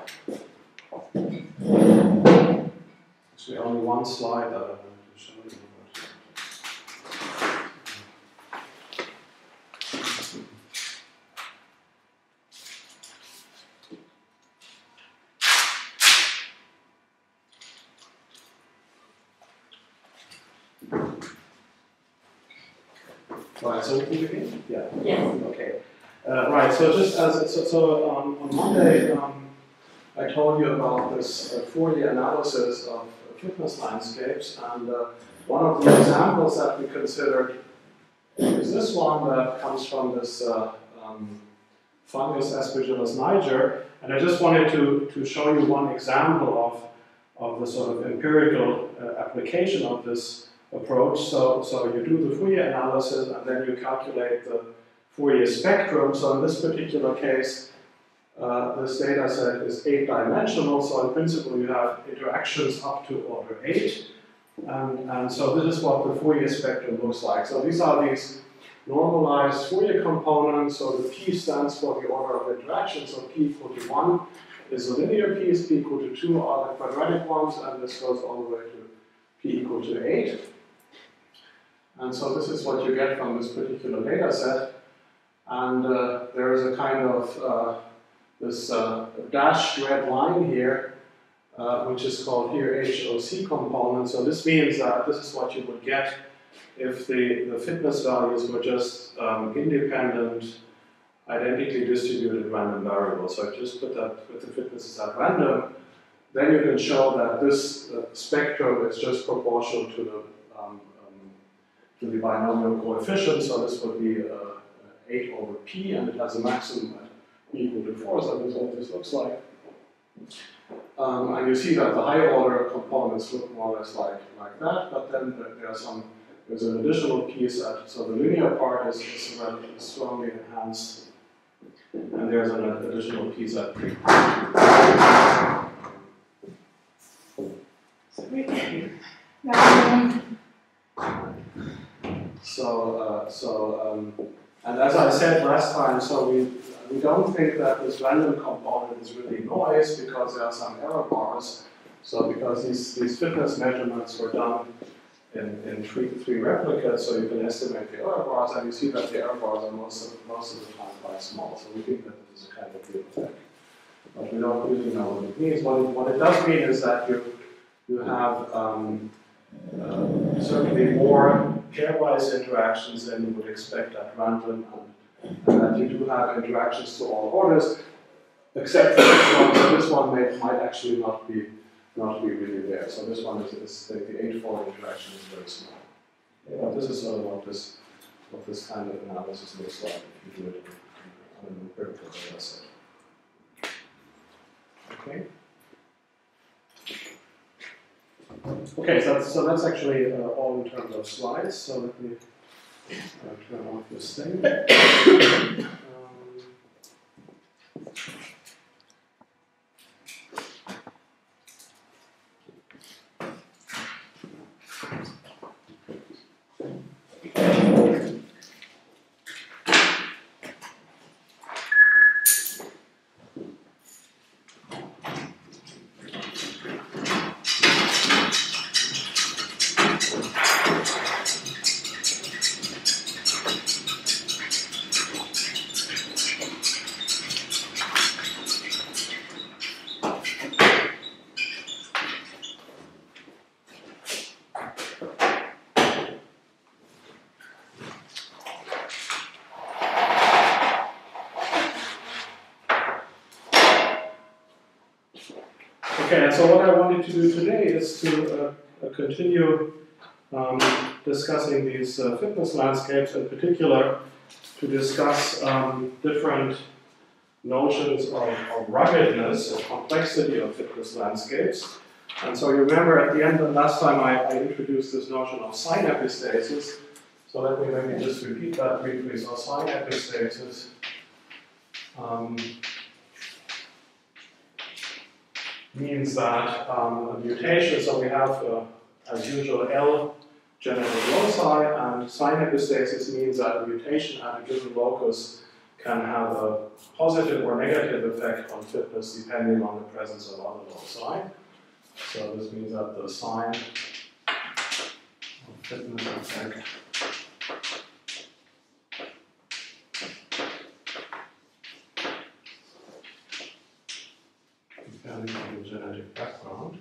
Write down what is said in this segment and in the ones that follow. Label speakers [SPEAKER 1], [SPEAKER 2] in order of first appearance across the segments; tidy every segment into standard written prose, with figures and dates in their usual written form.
[SPEAKER 1] Actually, only one slide that I want to show you. Right, so we can begin? Yeah.
[SPEAKER 2] Yes.
[SPEAKER 1] Okay. Right, so just as on Monday, I told you about this Fourier analysis of fitness landscapes, and one of the examples that we considered is this one that comes from this fungus Aspergillus niger, and I just wanted to show you one example of the sort of empirical application of this approach. So you do the Fourier analysis, and then you calculate the Fourier spectrum. So in this particular case, this data set is 8-dimensional, so in principle you have interactions up to order 8. And so this is what the Fourier spectrum looks like. So these are these normalized Fourier components. So the P stands for the order of interaction. So P equal to 1 is a linear piece, P equal to 2 are the quadratic ones, and this goes all the way to P equal to 8. And so this is what you get from this particular data set. And there is a kind of this dashed red line here, which is called here HOC component. So this means that this is what you would get if the fitness values were just independent, identically distributed random variables. So if you just put the fitnesses at random, then you can show that this spectrum is just proportional to the binomial coefficient. So this would be 8 over P, and it has a maximum at P equal to 4, so this is what this looks like. And you see that the higher order components look more or less like that, but then there's an additional piece so the linear part is strongly enhanced, and there's an additional piece at P. And as I said last time, so we don't think that this random component is really noise because there are some error bars. So because these fitness measurements were done in three replicates, so you can estimate the error bars, and you see that the error bars are most of the time quite small. So we think that this is a kind of real effect. But we don't really know what it means. What it does mean is that you have certainly more pairwise interactions than you would expect at random, and that you do have interactions to all orders, except for this one. So this one might actually not be really there. So this one is the 8-fold interaction is very small. Yeah, but this is sort of what this kind of analysis looks like if you do it on an empirical data set. Okay. Okay, so that's actually all in terms of slides. So let me turn off this thing. Okay, and so what I wanted to do today is to continue discussing these fitness landscapes, in particular to discuss different notions of ruggedness and complexity of fitness landscapes. And so you remember at the end of last time I introduced this notion of sign epistasis. So let me just repeat that briefly. So sign epistasis means that a mutation, so we have, as usual, L general loci, and sign epistasis means that a mutation at a given locus can have a positive or negative effect on fitness depending on the presence of other loci. So this means that the sign of fitness effect depending on the genetic background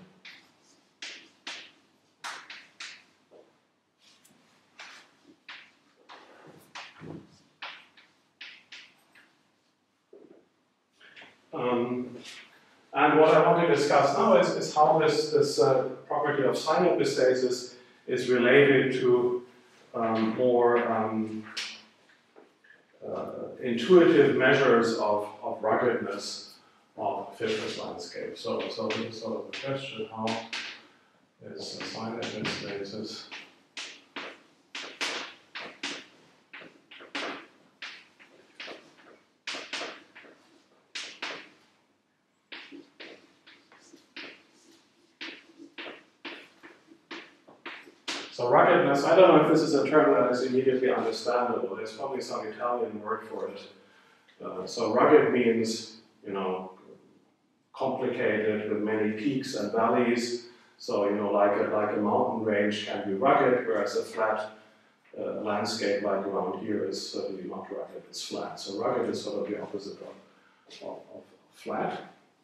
[SPEAKER 1] and what I want to discuss now is how this property of sign epistasis is related to more intuitive measures of ruggedness of fitness landscape. So this is sort of the question: how is a sign epistasis So ruggedness, I don't know if this is a term that is immediately understandable. There's probably some Italian word for it. So rugged means, you know, complicated with many peaks and valleys. So, you know, like a mountain range can be rugged, whereas a flat landscape like around here is certainly not rugged, it's flat. So rugged is sort of the opposite of flat.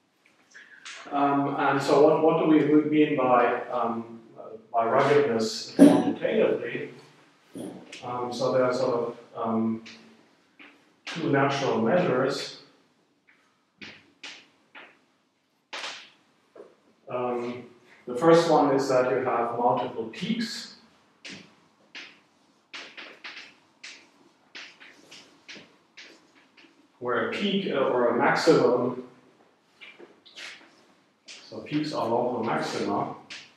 [SPEAKER 1] And so what do we mean by ruggedness quantitatively? So there are sort of two natural measures. The first one is that you have multiple peaks. Where a peak or a maximum, so peaks are local maxima.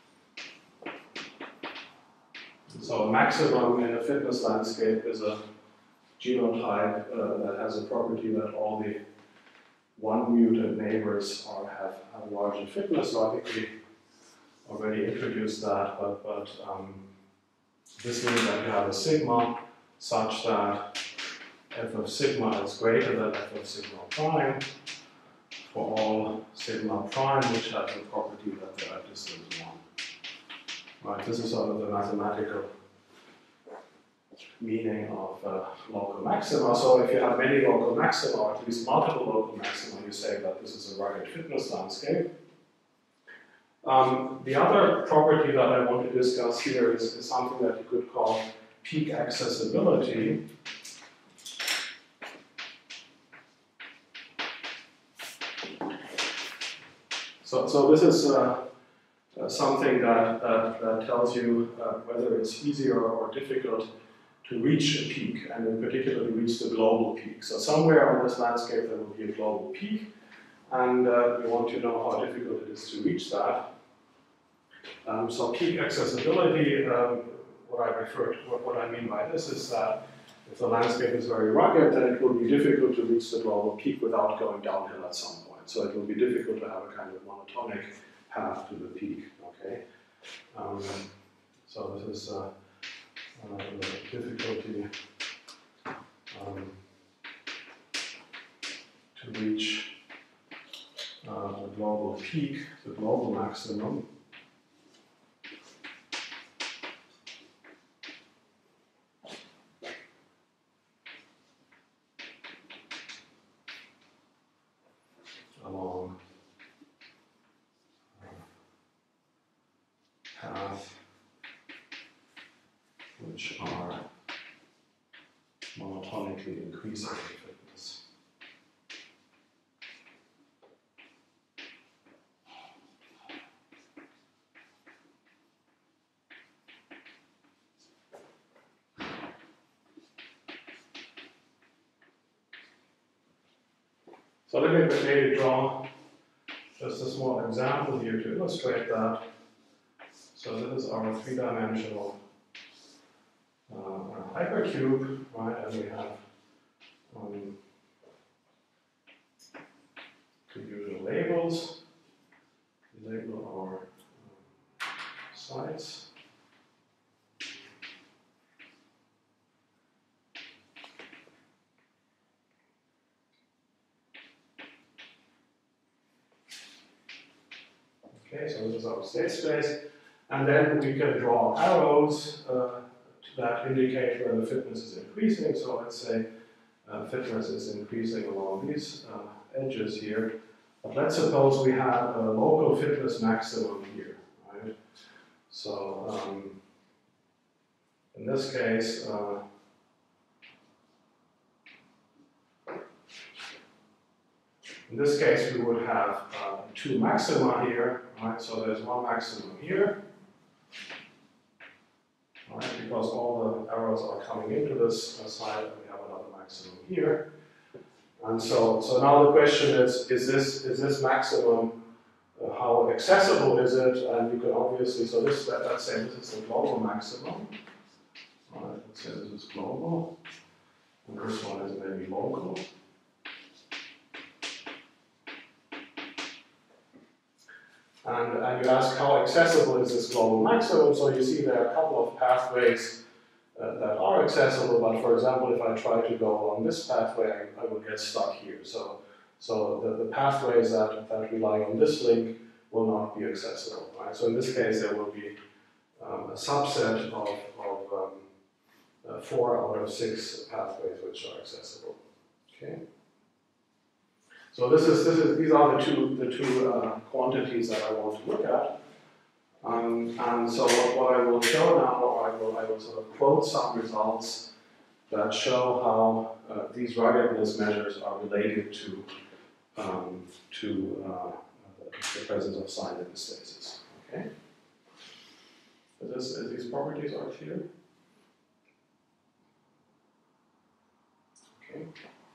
[SPEAKER 1] So a maximum in a fitness landscape is a genotype that has a property that all the one mutant neighbors have larger fitness. So I think we already introduced that, but this means that you have a sigma such that f of sigma is greater than f of sigma prime for all sigma prime which have the property that they are distant 1. Right, this is sort of the mathematical meaning of local maxima. So if you have many local maxima, or at least multiple local maxima, you say that this is a rugged fitness landscape. The other property that I want to discuss here is something that you could call peak accessibility. So this is something that tells you whether it's easier or difficult to reach a peak, and in particular to reach the global peak. So somewhere on this landscape there will be a global peak, and we want to know how difficult it is to reach that. So peak accessibility, what I mean by this is that if the landscape is very rugged, then it will be difficult to reach the global peak without going downhill at some point. So it will be difficult to have a kind of monotonic path to the peak. Okay. So this is the difficulty to reach the global peak, the global maximum. Along path which are monotonically increasing in fitness. So let me maybe draw just a small example here to illustrate that. So this is our three-dimensional hypercube, right? And we have two usual labels. We label our sites. Okay, so this is our state space. And then we can draw arrows that indicate where the fitness is increasing. So let's say fitness is increasing along these edges here. But let's suppose we have a local fitness maximum here, right? So in this case, we would have two maxima here, right? So there's one maximum here, right? Because all the arrows are coming into this side, and we have another maximum here. And so now the question is this maximum, how accessible is it? And you can obviously, so this, let's say this is the global maximum. All right, let's say this is global, and this one is maybe local. And you ask how accessible is this global maximum? So you see there are a couple of pathways that are accessible, but for example, if I try to go along this pathway, I will get stuck here. So the pathways that rely on this link will not be accessible, right? So in this case, there will be a subset of 4 out of 6 pathways which are accessible. Okay. So these are the two quantities that I want to look at. And so what I will show now, I will sort of quote some results that show how these ruggedness measures are related to the presence of sign epistasis. Okay. These properties are clear. Okay.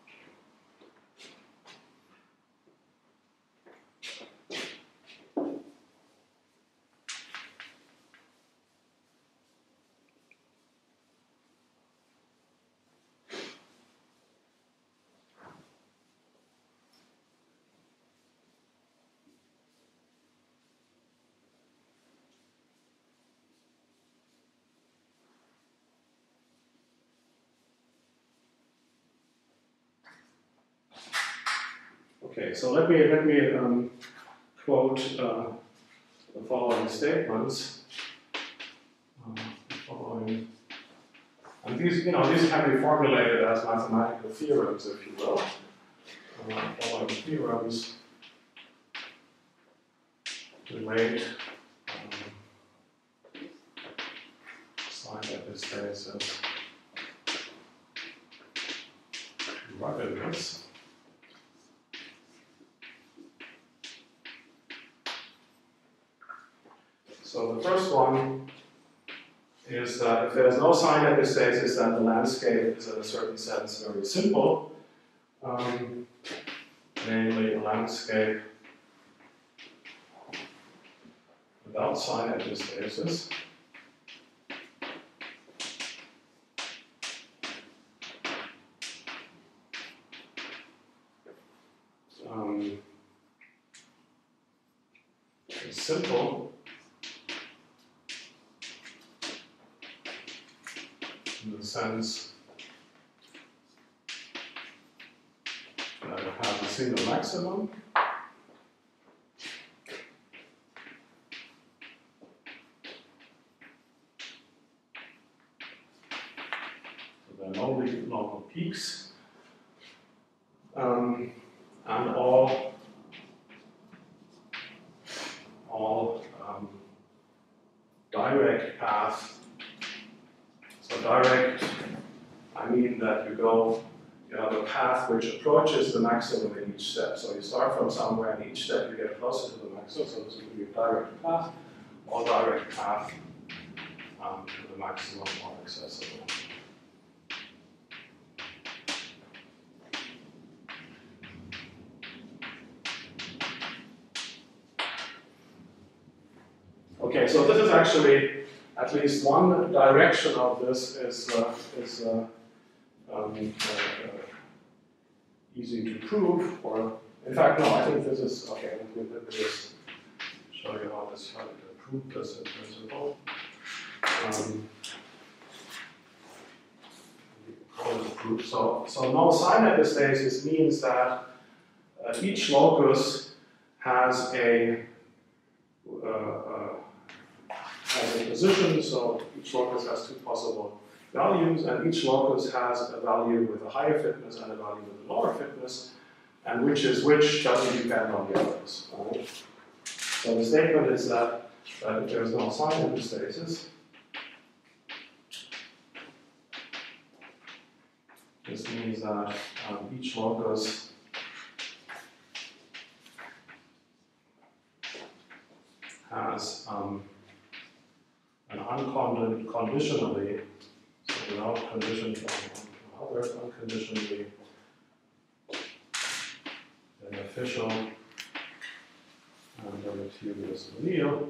[SPEAKER 1] Okay, so let me quote the following statements. And these can be formulated as mathematical theorems, if you will. Following theorems relate sign epistasis to ruggedness. So the first one is that if there's no sign epistasis, then the landscape is in a certain sense very simple. Namely, a landscape without sign epistasis. It's simple. In the sense that it has a single maximum. So there are no local peaks. And all direct paths. So direct, I mean that you have a path which approaches the maximum in each step. So you start from somewhere, and each step you get closer to the maximum. So this would be a direct path. All direct path to the maximum are accessible. Okay, so this is actually at least one direction of this is easy to prove, or in fact, no, I think this is okay. Let me just show you how to prove this in principle. So no sign epistasis means that each locus has a has a position, so each locus has two possible values, and each locus has a value with a higher fitness and a value with a lower fitness, and which is which doesn't depend on the others. Right? So the statement is that if there's no sign epistasis, this means that each locus has an unconditionally, so without conditions on others, unconditionally beneficial and deleterious allele.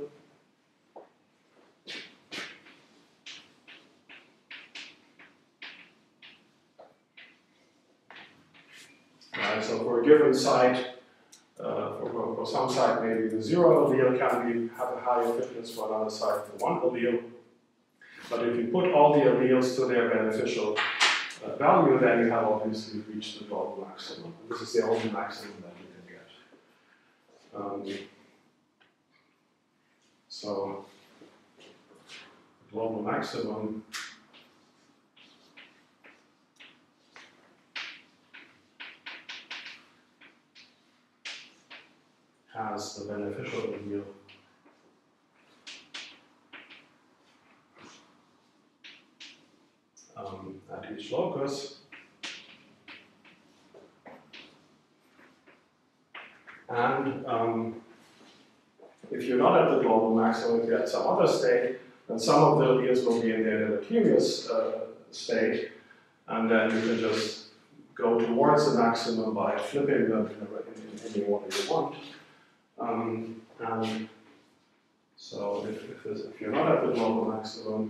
[SPEAKER 1] Right, so for a given site, for some site maybe the 0 allele can have a higher fitness, for another site the 1 allele. But if you put all the alleles to their beneficial value, then you have obviously reached the global maximum. This is the only maximum that you can get. So the global maximum has the beneficial allele at each locus, and if you're not at the global maximum, if you're at some other state, then some of the alleles will be in their deleterious state, and then you can just go towards the maximum by flipping them in any order you want. And so if you're not at the global maximum,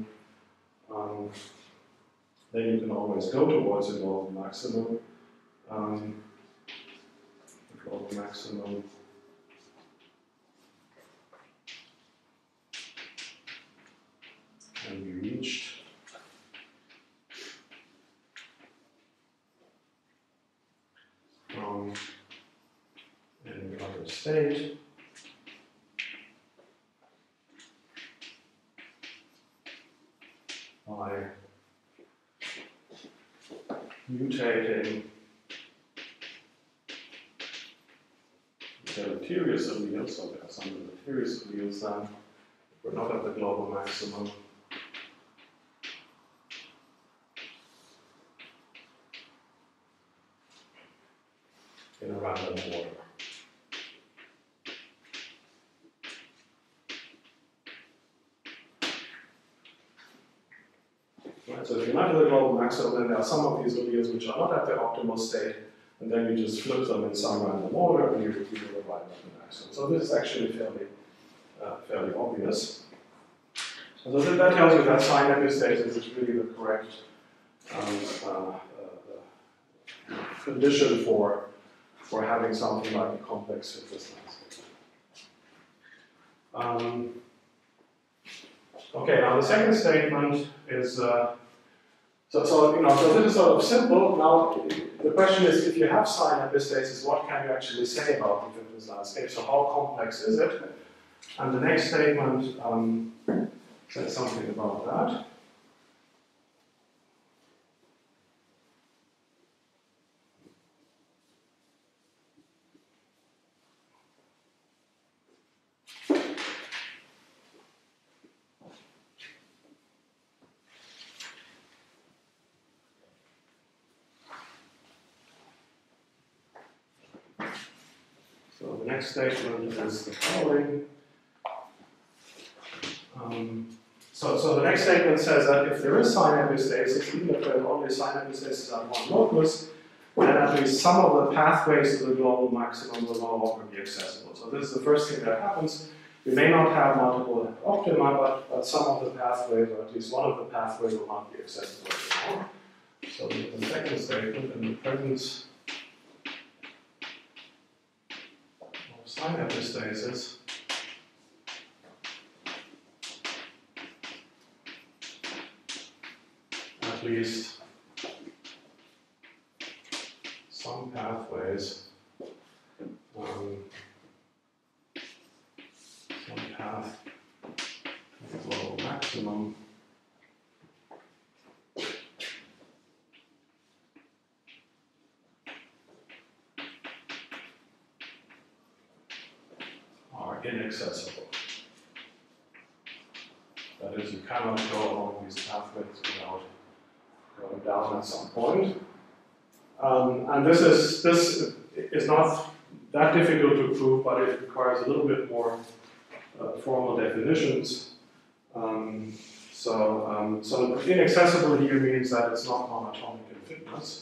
[SPEAKER 1] then you can always go towards the global maximum. The global maximum can be reached from any other state by mutating deleterious alleles, so there are some deleterious alleles then, we're not at the global maximum. In a random order. Right, so if you're not at the global maximum, then there are some of these alleles which are not at their optimal state, and then you just flip them in some random order, and you arrive at the maximum. So this is actually fairly obvious. So that tells you that sign epistasis is really the correct condition for having something like a complex fitness landscape. Okay, now the second statement is so this is sort of simple. Now the question is, if you have sign epistasis, what can you actually say about the fitness landscape? So how complex is it? And the next statement says something about that. So the next statement is the following. So the next statement says that if there is sign epistasis, even if there is only sign epistasis at one locus, then at least some of the pathways to the global maximum will no longer be accessible. So this is the first thing that happens. We may not have multiple optima, but some of the pathways, or at least one of the pathways, will not be accessible anymore. So the second statement, in the presence of sign epistasis, at least some pathways maximum are inaccessible. That is, you cannot go along these pathways without going down at some point. And this is not that difficult to prove, but it requires a little bit more formal definitions. So inaccessible here means that it's not monatomic in fitness.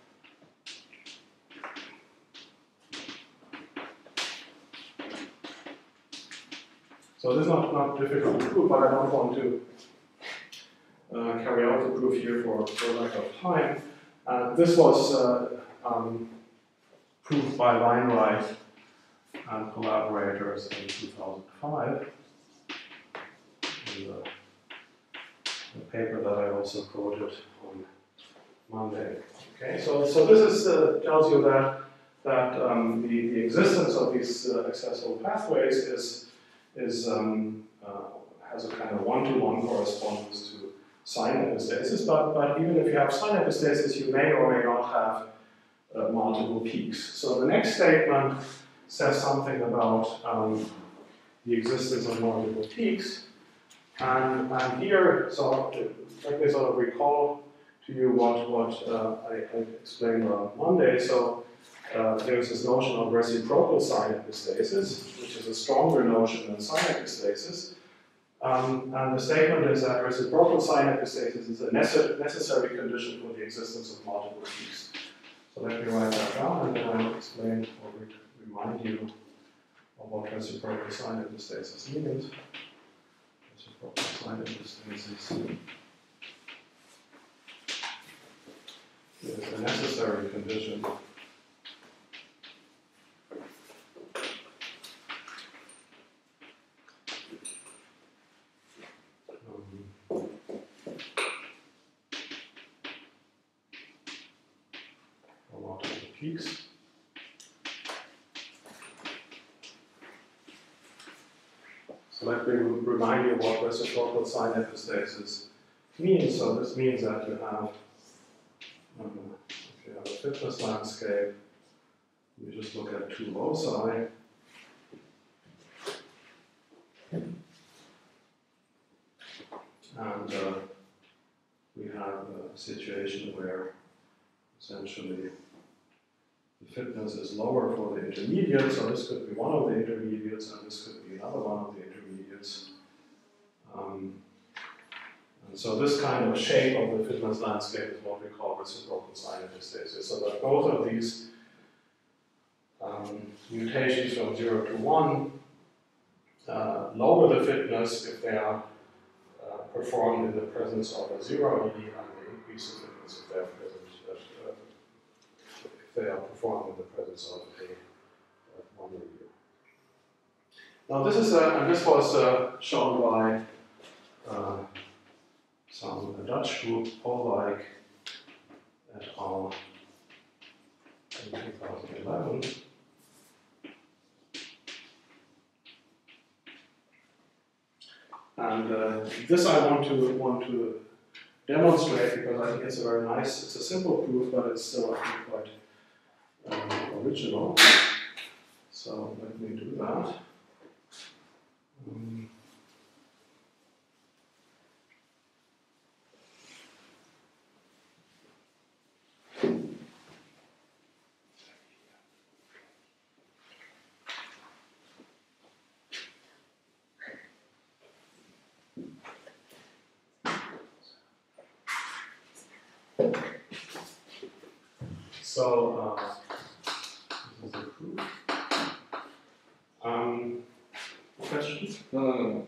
[SPEAKER 1] So this is not difficult to prove, but I don't want to carry out the proof here for lack of time. This was proved by Wright and collaborators in 2005 in the paper that I also quoted on Monday. Okay, so this tells you that the existence of these accessible pathways has a kind of one-to-one correspondence to sign epistasis, but even if you have sign epistasis, you may or may not have multiple peaks. So the next statement says something about the existence of multiple peaks, and here, so let me sort of recall to you what I explained on Monday. So there's this notion of reciprocal sign epistasis, which is a stronger notion than sign epistasis. And the statement is that reciprocal sign epistasis is a necessary condition for the existence of multiple peaks. So let me write that down, and then I'll explain or remind you of what reciprocal sign epistasis means. Reciprocal sign epistasis is a necessary condition peaks. So let me remind you what reciprocal sign epistasis means. So this means that you have, if you have a fitness landscape, you just look at two loci. And we have a situation where essentially the fitness is lower for the intermediate, so this could be one of the intermediates, and this could be another one of the intermediates. And so this kind of shape of the fitness landscape is what we call reciprocal sign epistasis. So that both of these mutations from 0 to 1 lower the fitness if they are performed in the presence of a 0 ED, and they increase the fitness if they are present. They are performed in the presence of a one review. Now this is and this was shown by a Dutch group, Polwijk et al. In 2011. And this I want to demonstrate because I think it's a very nice, it's a simple proof, but it's still I think quite original. So let me do that. So this is the proof. Questions? No.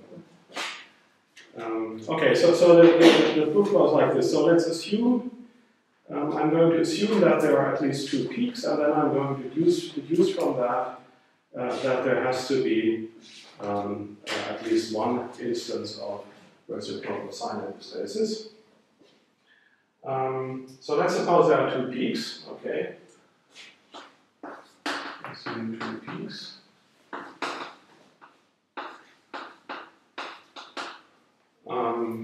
[SPEAKER 1] Okay, so the proof was like this. So let's assume, I'm going to assume that there are at least two peaks, and then I'm going to deduce from that that there has to be at least one instance of reciprocal sign epistasis. So let's suppose there are two peaks, okay? Assume two peaks.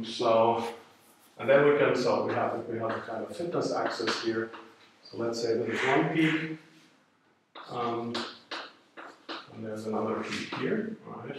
[SPEAKER 1] And then we can, so we have a kind of fitness axis here. So let's say there is one peak, and there's another peak here, right?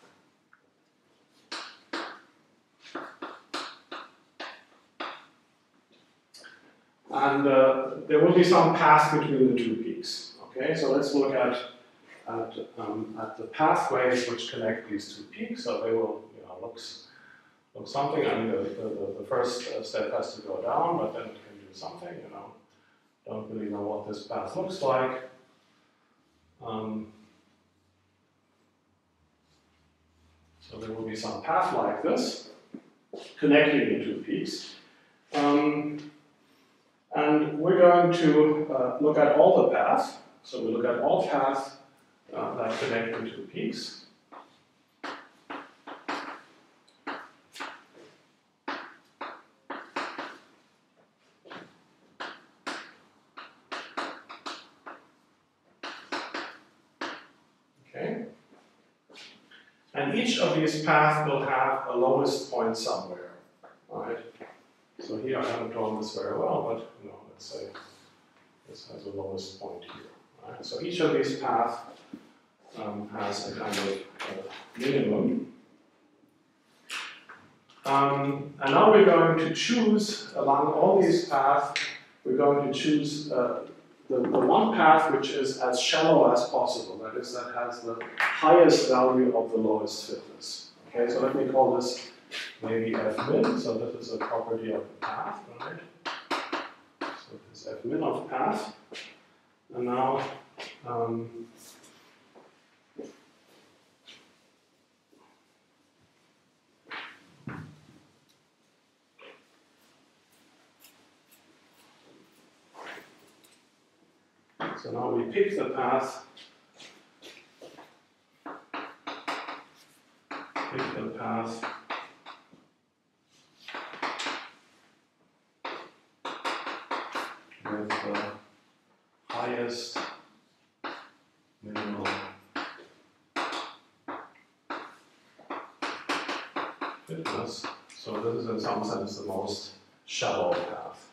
[SPEAKER 1] And there will be some path between the two peaks. Okay, so let's look at the pathways which connect these two peaks. So they will, look something. I mean, the first step has to go down, but then it can do something. Don't really know what this path looks like. So there will be some path like this, connecting the two peaks. And we're going to look at all the paths. So we look at all paths that connect the two peaks. Okay. And each of these paths will have a lowest point somewhere. Right? So here I haven't drawn this very well, but let's say this has a lowest point here. Right? So each of these paths has a kind of minimum. And now we're going to choose among all these paths, we're going to choose the one path which is as shallow as possible. That is, that has the highest value of the lowest fitness. Okay, so let me call this maybe f min. So this is a property of the path, right? So this is f min of path. And now so now we pick the path. Pick the path. With the highest minimal fitness. So this is in some sense the most shallow path.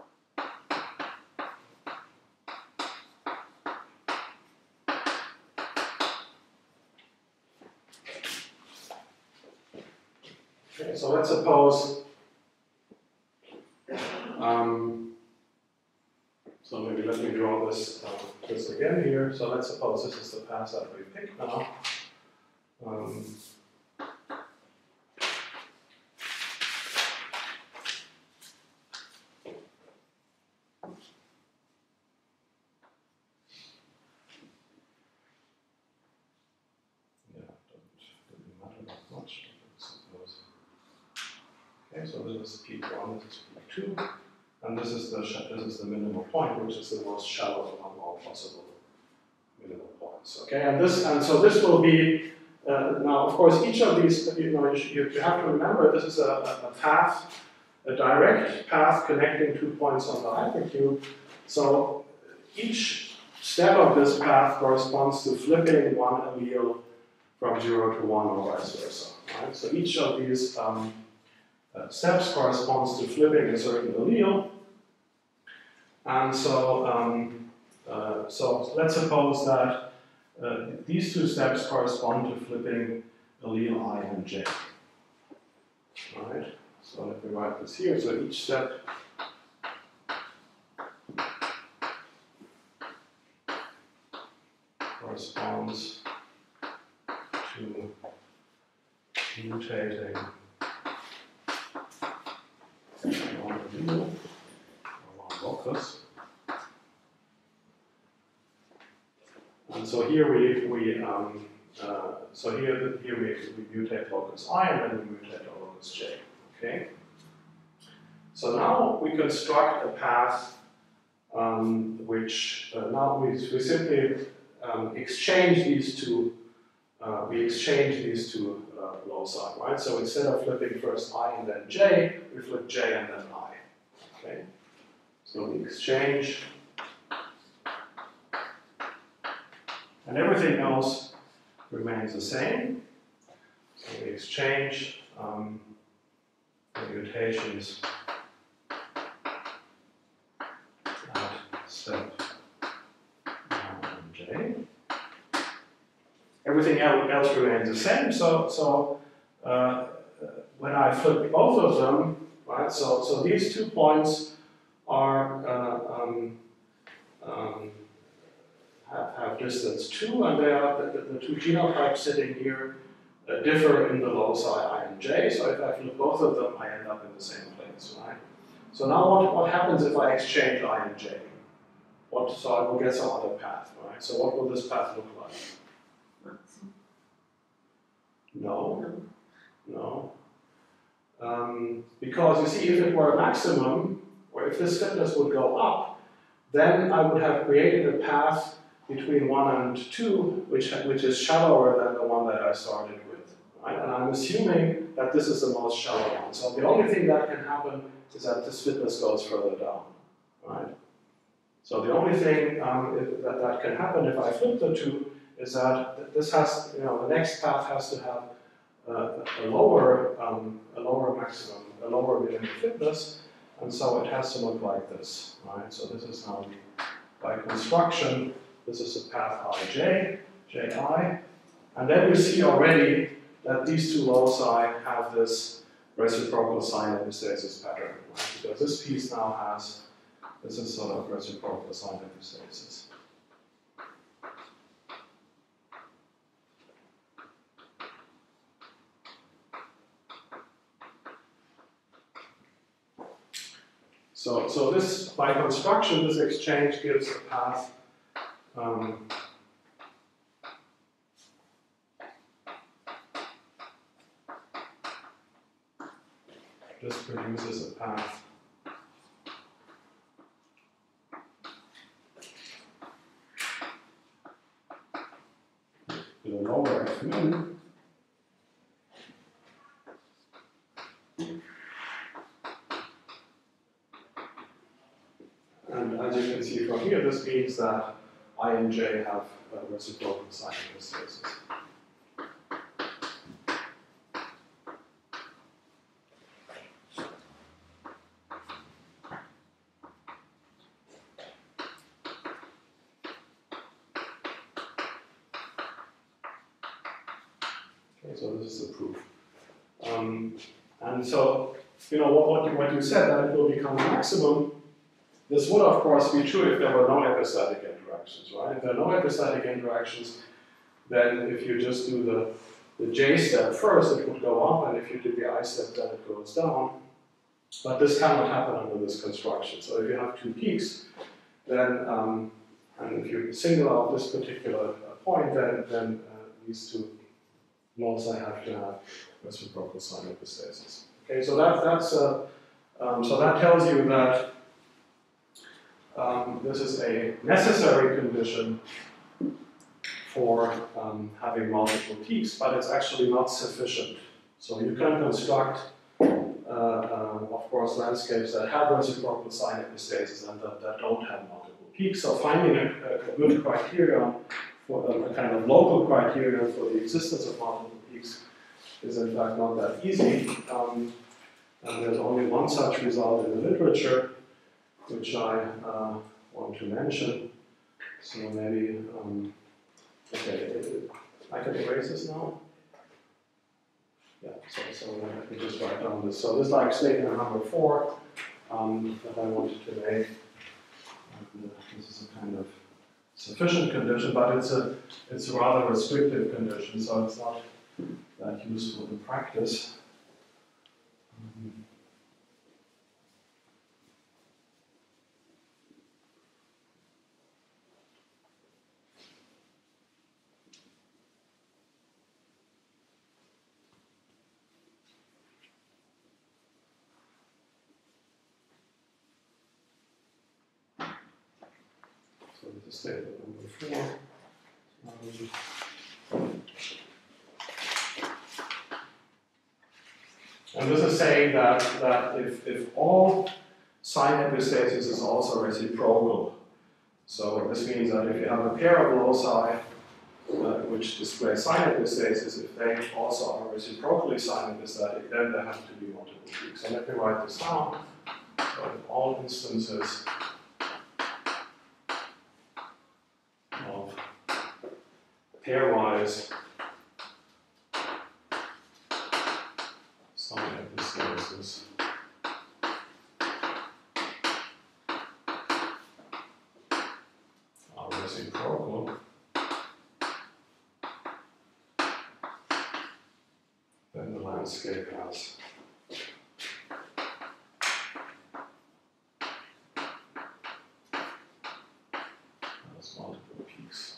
[SPEAKER 1] Okay, so let's suppose so maybe let me draw this again here. So let's suppose this is the path that we pick now. Doesn't matter that much. Suppose. Okay, so this is peak 1, this is peak 2. And this is the minimal point, which is the most shallow among all possible minimal points. Okay, and so this will be now. Of course, each of these, you have to remember this is a path, a direct path connecting 2 points on the hypercube. So each step of this path corresponds to flipping one allele from 0 to 1 or vice versa. Right? So each of these steps corresponds to flipping a certain allele. And so, so let's suppose that these two steps correspond to flipping allele I and j. Right? So let me write this here. So each step corresponds to mutating one allele or one locus. And so here we mutate locus I and then we mutate our locus j. Okay. So now we construct a path which now we simply exchange these two. We exchange these two loci, right? So instead of flipping first I and then j, we flip j and then I. Okay. So we exchange. And everything else remains the same. So we exchange mutations at step j. Everything else remains the same. So when I flip both of them, right? So these 2 points are have distance 2, and they are the 2 genotypes sitting here differ in the loci I and j. So if I flip both of them, I end up in the same place, right? So now what happens if I exchange I and j? So I will get some other path, right? So what will this path look like? No. Because you see, if it were a maximum, or if this stiffness would go up, then I would have created a path between 1 and 2, which is shallower than the one that I started with, right? And I'm assuming that this is the most shallow one. So the only thing that can happen is that the stiffness goes further down, right? So the only thing that can happen if I flip the 2 is that this has, the next path has to have a lower maximum, a lower minimum fitness, and so it has to look like this, right? So this is now by construction, this is the path ij, ji, and then we see already that these 2 loci have this reciprocal sign epistasis pattern, right? Because this piece now has, this is sort of reciprocal sign epistasis. So this, by construction, this exchange gives a path this produces a path with a lower f min. And as you can see from here, this means that I and j have a reciprocal sign epistasis. Okay, so this is the proof. And so, what you said, that it will become a maximum. This would, of course, be true if there were no epistatic interactions, right? If there are no epistatic interactions, then if you just do the j step first, it would go up, and if you did the I step, then it goes down. But this cannot happen under this construction. So if you have 2 peaks, then, and if you single out this particular point, then these 2 loci have to have reciprocal sign epistasis. Okay, so that tells you that this is a necessary condition for having multiple peaks, but it's actually not sufficient. So you can construct, of course, landscapes that have reciprocal sign epistasis and that don't have multiple peaks. So finding a good criterion, for a kind of local criterion for the existence of multiple peaks is in fact not that easy. And there's only one such result in the literature, which I want to mention. So maybe, okay, I can erase this now. Yeah, so let me just write down this. So this is like statement number 4 that I wanted to make. This is a kind of sufficient condition, but it's a rather restrictive condition, so it's not that useful in practice. So this is statement number 4. And this is saying that if all sign epistasis is also reciprocal, so this means that if you have a pair of loci which display sign epistates, if they also are reciprocally sign epistatic, then there have to be multiple peaks. So let me write this down. So in all instances of pairwise sign epistasis are reciprocal, then the landscape has multiple peaks.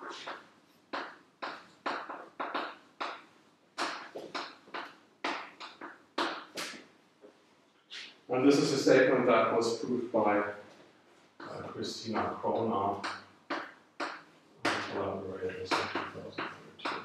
[SPEAKER 1] And this is a statement that was proved by Christina Krona and collaborators in 2013.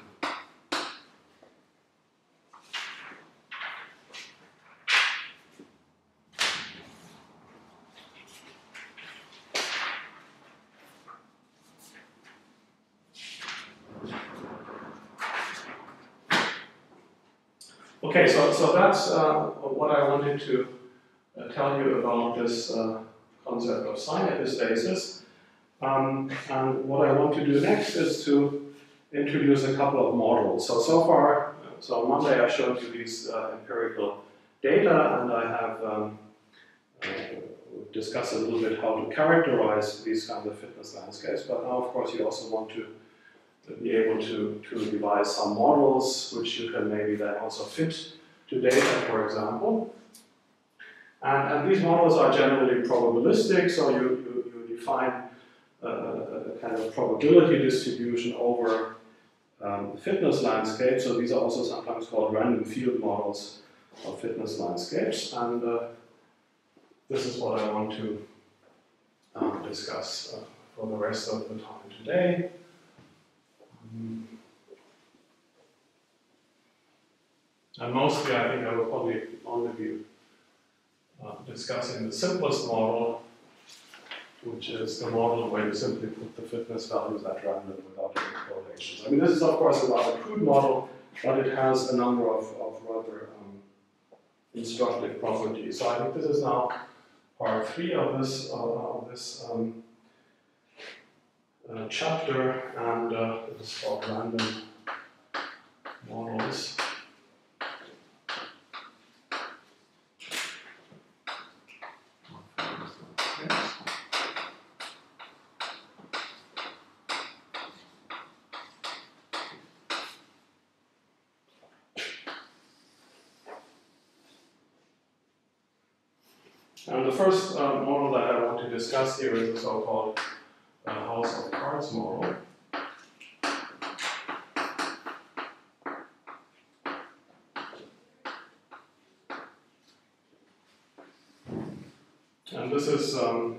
[SPEAKER 1] Okay, so that's what I wanted to tell you about this concept of sign epistasis. And what I want to do next is to introduce a couple of models. So far, on Monday I showed you these empirical data, and I have discussed a little bit how to characterize these kinds of fitness landscapes. But now, of course, you also want to be able to devise some models which you can maybe then also fit to data, for example. And these models are generally probabilistic, so you define a kind of probability distribution over the fitness landscape. So these are also sometimes called random field models of fitness landscapes. And this is what I want to discuss for the rest of the time today. And mostly, I think I will probably only be discussing the simplest model, which is the model where you simply put the fitness values at random without any correlations. I mean, this is of course a rather crude model, but it has a number of rather instructive properties. So I think this is now part 3 of this chapter, and this is called random models. And the first model that I want to discuss here is the so-called house of cards model. And this is the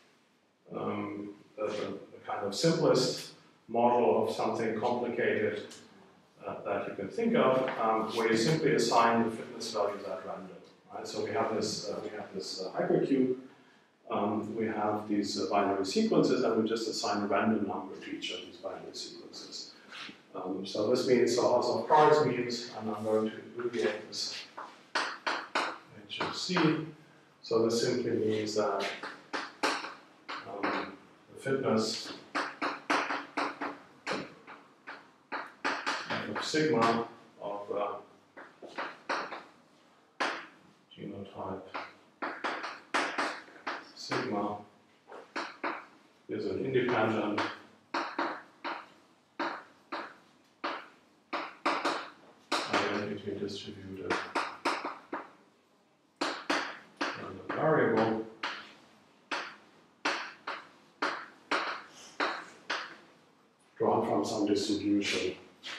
[SPEAKER 1] kind of simplest model of something complicated that you can think of, where you simply assign the fitness values at random. Right? So we have this hypercube. We have these binary sequences, and we just assign a random number to each of these binary sequences. So this means, so house of cards means, and I'm going to abbreviate this HFC. So this simply means that the fitness of sigma of genotype sigma is an independent identity distributed random variable drawn from some distribution.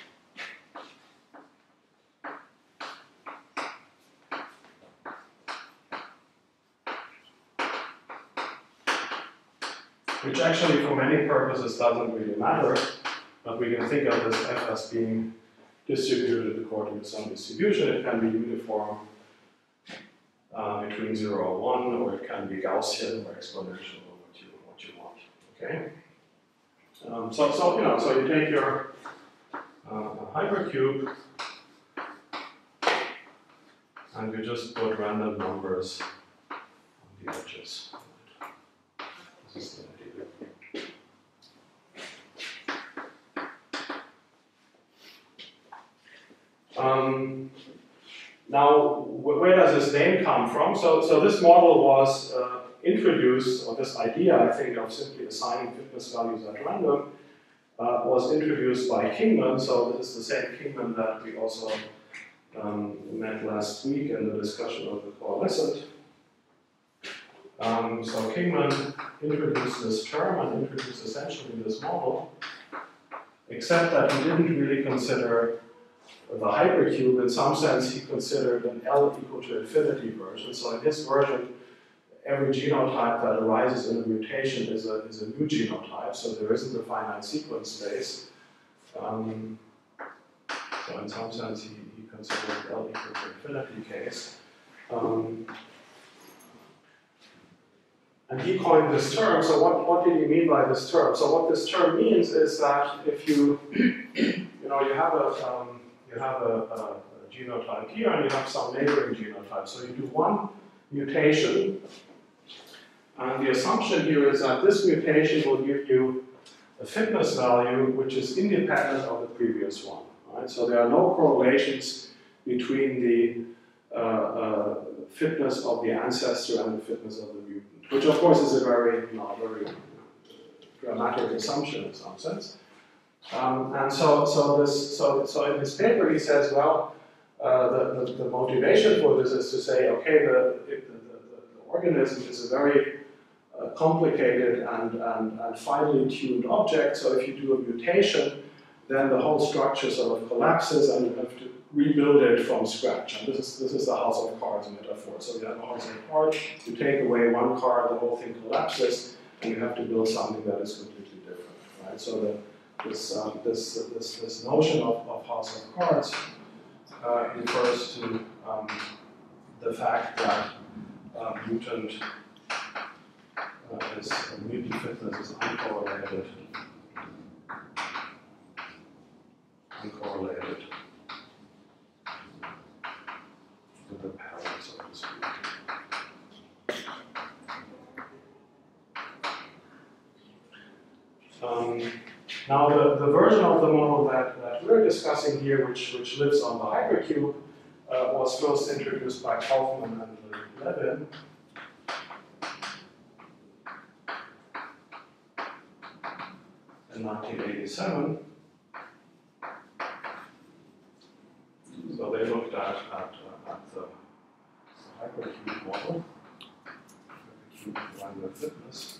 [SPEAKER 1] Which actually, for many purposes, doesn't really matter, but we can think of this f as being distributed according to some distribution. It can be uniform between 0 and 1, or it can be Gaussian or exponential, or what you want. Okay. So you take your a hypercube, and we just put random numbers on the edges. This is the idea. Now, where does this name come from? So this model was introduced, or this idea, I think, of simply assigning fitness values at random, was introduced by Kingman. So this is the same Kingman that we also met last week in the discussion of the coalescent. So Kingman introduced this term and introduced essentially this model, except that he didn't really consider the hypercube. In some sense, he considered an L equal to infinity version. So in his version, every genotype that arises in a mutation is a new genotype, so there isn't a finite sequence space. So in some sense, he considered L equal to infinity case. And he coined this term. So what did he mean by this term? So what this term means is that if you have a genotype here and you have some neighboring genotype. So you do one mutation, and the assumption here is that this mutation will give you a fitness value which is independent of the previous one. Right? So there are no correlations between the fitness of the ancestor and the fitness of the mutant, which of course is a very dramatic assumption in some sense. And so in his paper he says, well, the motivation for this is to say, okay, the organism is a very complicated and finely tuned object, so if you do a mutation, then the whole structure sort of collapses and you have to rebuild it from scratch. And this is the house of cards metaphor. So you have a house of cards, you take away one card, the whole thing collapses, and you have to build something that is completely different. Right? So this notion of house of cards refers to the fact that mutant fitness is uncorrelated with the parent, so to speak. Now the version of the model that we're discussing here, which lives on the hypercube, was first introduced by Kaufman and Levin. In 1987. So they looked at the hypercube model, hypercube random fitness.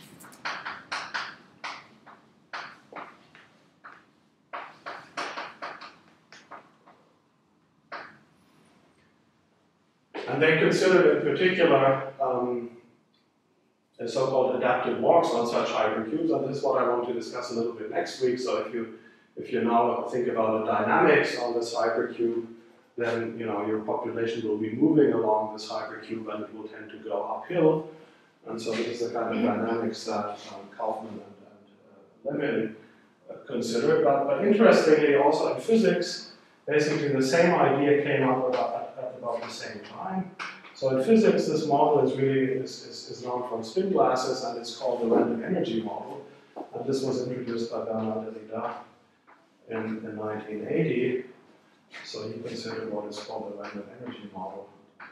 [SPEAKER 1] And they considered in particular so-called adaptive walks on such hypercubes, and this is what I want to discuss a little bit next week. So if you now think about the dynamics on this hypercube, then your population will be moving along this hypercube and it will tend to go uphill. And so this is the kind of dynamics that Kaufman and Levin considered. But interestingly, also in physics, basically the same idea came up at about the same time. So in physics, this model is known from spin glasses, and it's called the random energy model. And this was introduced by Bernard Derrida in 1980. So he considered what is called the random energy model.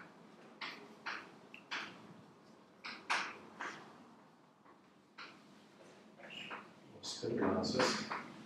[SPEAKER 1] Spin glasses.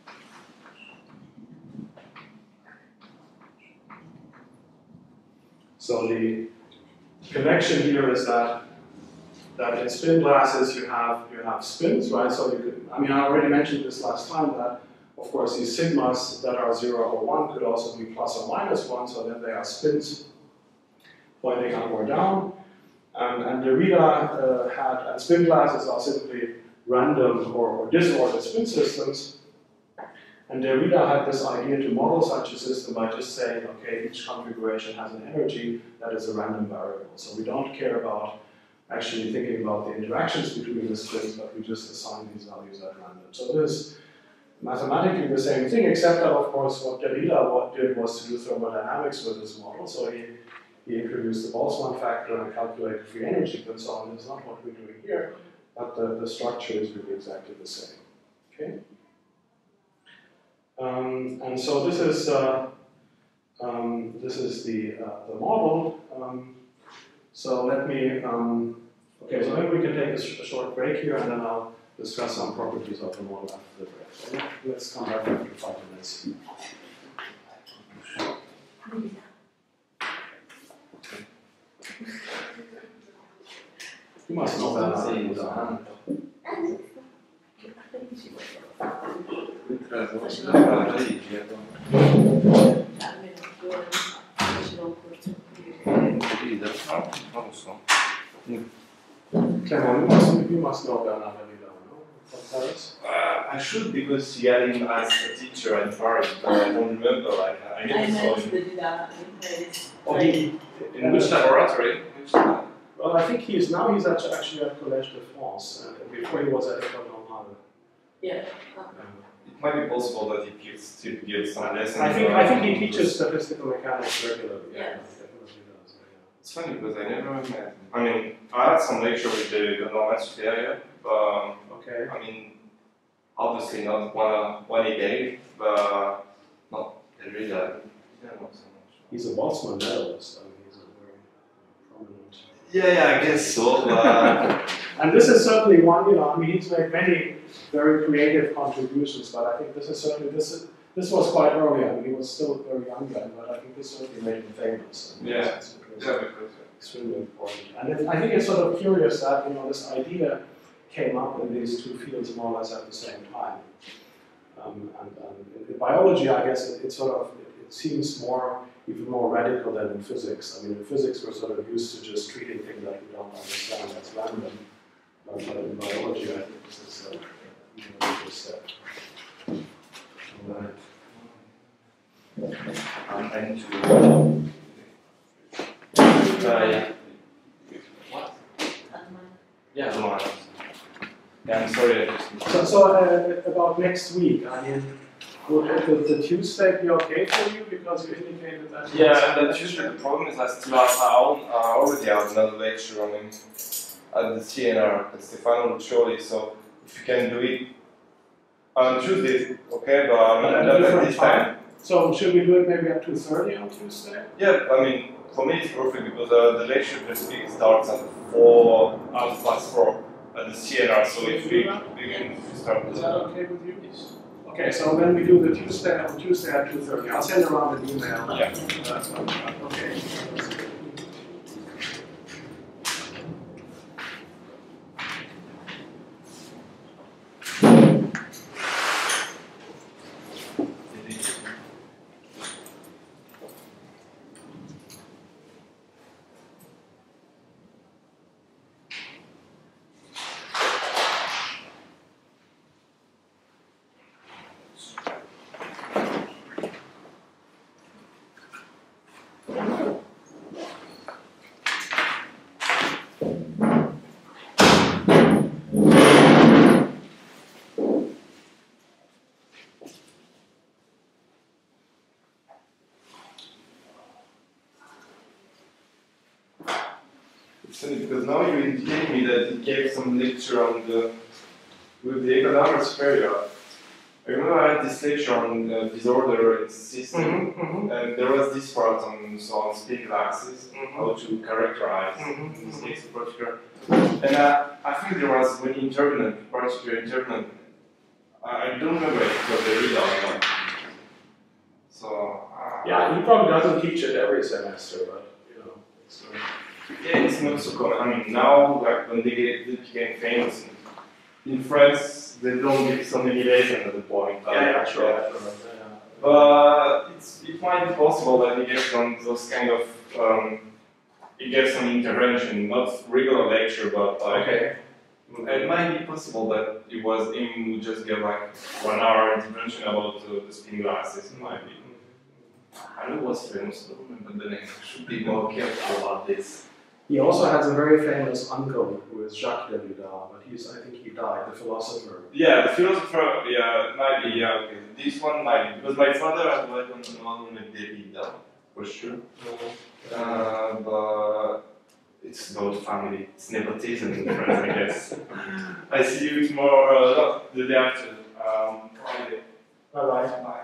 [SPEAKER 1] So the connection here is that in spin glasses you have spins, right? So you could, I already mentioned this last time that of course these sigmas that are 0 or 1 could also be plus or minus 1, so then they are spins pointing up or down. And Derrida and spin glasses are simply random or disordered spin systems. And Derrida had this idea to model such a system by just saying, okay, each configuration has an energy that is a random variable. So we don't care about actually thinking about the interactions between the spins, but we just assign these values at random. So this mathematically the same thing, except that, of course, what Derrida did was to do thermodynamics with this model. So he introduced the Boltzmann factor and calculated free energy and so on. It's not what we're doing here, but the structure is really exactly the same. Okay. And so this is the model. So let me. Okay, so maybe we can take a short break here, and then I'll discuss some properties of the model after the break. So let's come back after 5 minutes. You must know that. Clement, you must know Bernard Derrida, no? From Paris?
[SPEAKER 2] I should, because he had him as a teacher in Paris, but I don't remember. Like I never saw him.
[SPEAKER 1] Oh,
[SPEAKER 2] In which laboratory?
[SPEAKER 1] Well, I think he's actually at Collège de France, and before he was at École Normale.
[SPEAKER 3] Yeah.
[SPEAKER 2] It might be possible that he still gives some lessons.
[SPEAKER 1] I think he teaches statistical mechanics regularly.
[SPEAKER 3] Yes.
[SPEAKER 2] It's funny because I never met him. I mean, I had some lecture with the Norman Superior, but
[SPEAKER 1] okay.
[SPEAKER 2] I mean, obviously not one he gave, but not really. I don't know so much.
[SPEAKER 1] He's a Boltzmann medalist. I mean, he's a very prominent.
[SPEAKER 2] Yeah, I guess so.
[SPEAKER 1] And this is certainly one. I mean, he's made many very creative contributions, but I think this is certainly this was quite early. I mean, he was still very young then, but I think this certainly made him famous.
[SPEAKER 2] Yeah.
[SPEAKER 1] Extremely important. And I think it's sort of curious that this idea came up in these two fields more or less at the same time. And in biology, I guess it seems even more radical than in physics. I mean, in physics, we're sort of used to just treating things that we don't understand as random. But in biology, I think this is a major step.
[SPEAKER 2] Right. I need to. What? Yeah, tomorrow. Yeah, I'm sorry.
[SPEAKER 1] So about next week, I mean, would the Tuesday be okay for you? Because you indicated that.
[SPEAKER 2] Yeah, and Tuesday, the problem is I still already have another lecture at the CNR, at Stefano Lucioli, so if you can do it on Tuesday, okay, but not at this time.
[SPEAKER 1] So should we do it maybe at 2:30 on Tuesday?
[SPEAKER 2] Yeah, I mean, for me it's perfect because the lecture per speak starts at 4:30 at the CNR, so if we can start with
[SPEAKER 1] that. Is that okay with you? Yes. Okay, so then we do the Tuesday at 2:30. I'll send around an email.
[SPEAKER 2] Yeah.
[SPEAKER 1] Okay.
[SPEAKER 2] Because now you indicate me that he gave some lecture with the economic superior. I remember I had this lecture on disorder in system, and there was this part on spin glasses, how to characterize in this case in particular. And I think there was one intervenant, particular intervenant. I don't remember if it was Derrida or not. So
[SPEAKER 1] yeah, he probably doesn't teach it every semester, but it's.
[SPEAKER 2] Yeah, it's not so common. I mean, now, like when they became famous in France, they don't give so many lessons at the point.
[SPEAKER 1] Yeah, sure. Yeah.
[SPEAKER 2] But it might be possible that he gets some those kind of he gets some intervention, not regular lecture, but
[SPEAKER 1] okay.
[SPEAKER 2] It might be possible that it was him who just gave like 1 hour intervention about the spin glasses. It might be. I know it was famous, I don't remember the name. I should be more careful about this.
[SPEAKER 1] He also has a very famous uncle who is Jacques Derrida, but I think he died, the philosopher.
[SPEAKER 2] Yeah, the philosopher, yeah, might be, yeah, okay. This one might be, because my father has worked on one with Derrida, for sure. But it's about family, it's nepotism in France, I guess. I see you tomorrow, the day after, Friday.
[SPEAKER 1] Bye-bye.
[SPEAKER 2] Bye.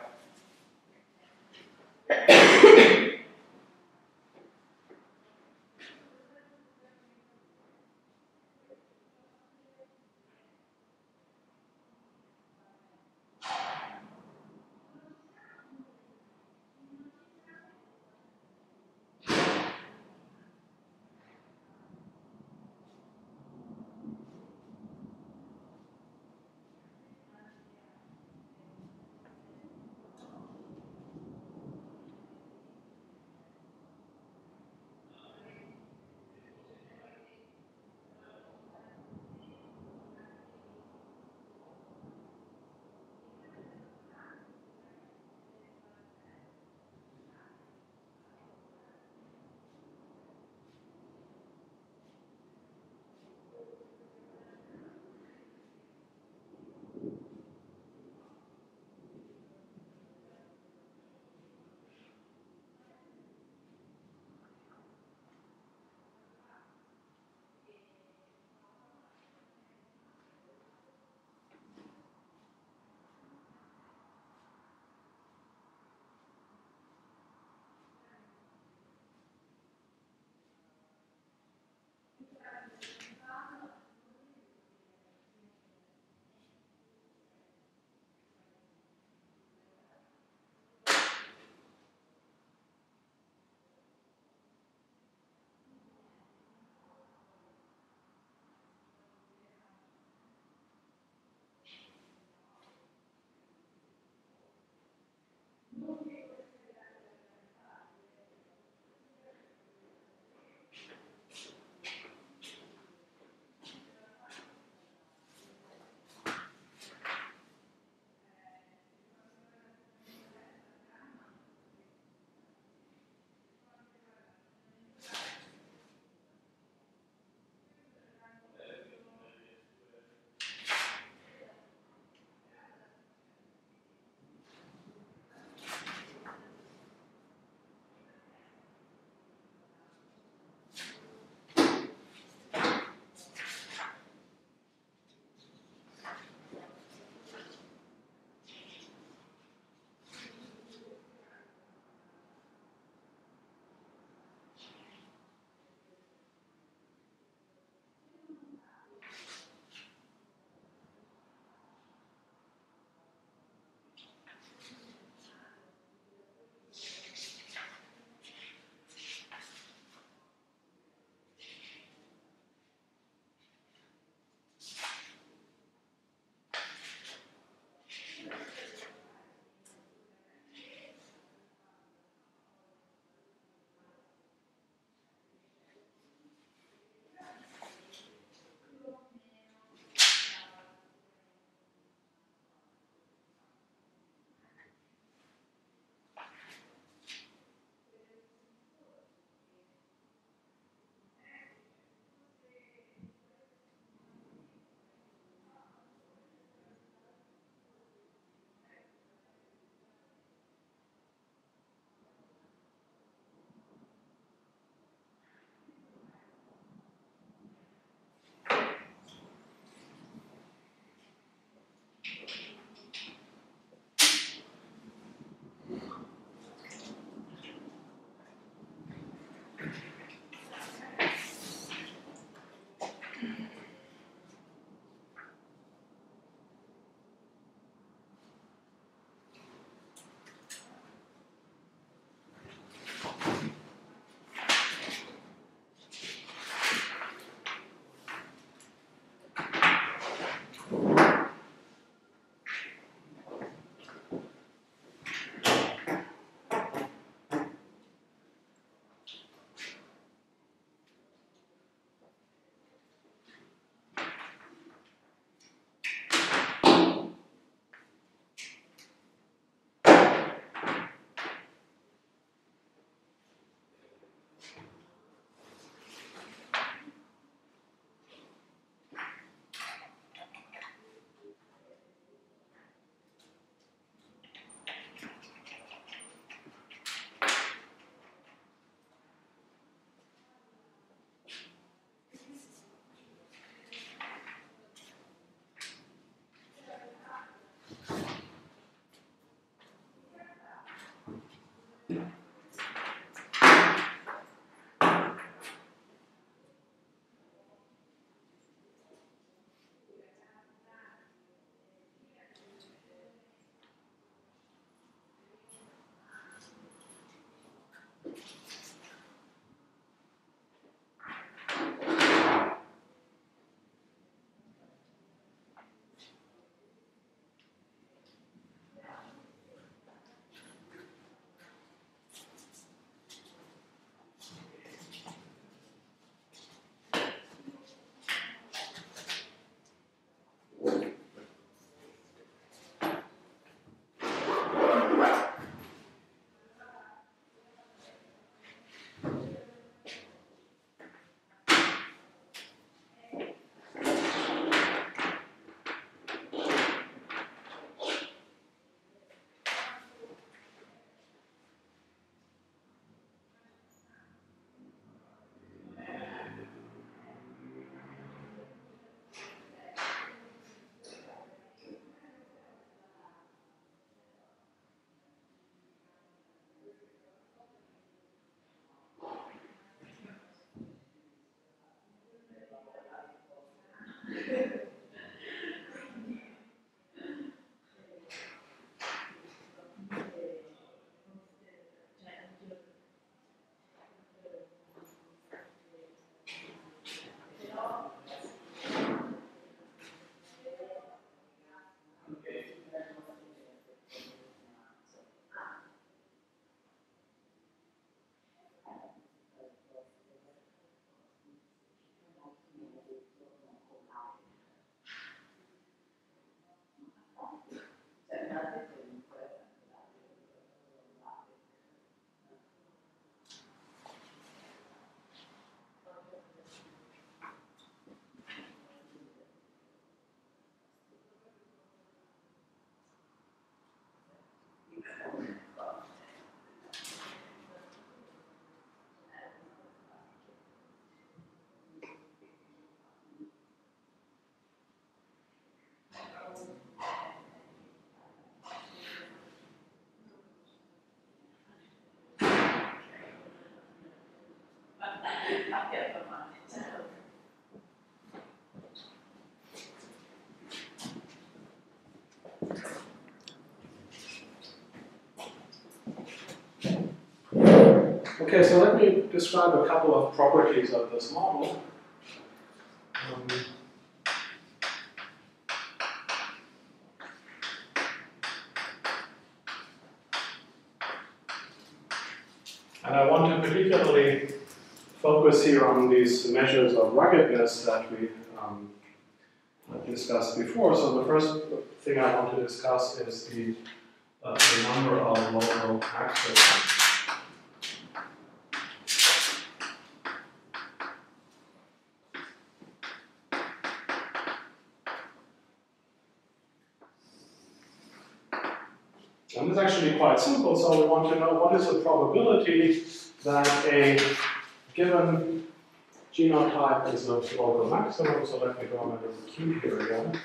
[SPEAKER 1] Okay, so let me describe a couple of properties of this model. And I want to particularly focus here on these measures of ruggedness that we discussed before. So the first thing I want to discuss is the number of local maximums. And it's actually quite simple, so we want to know what is the probability that a given genotype is a local maximum. So let me draw my little cube here again.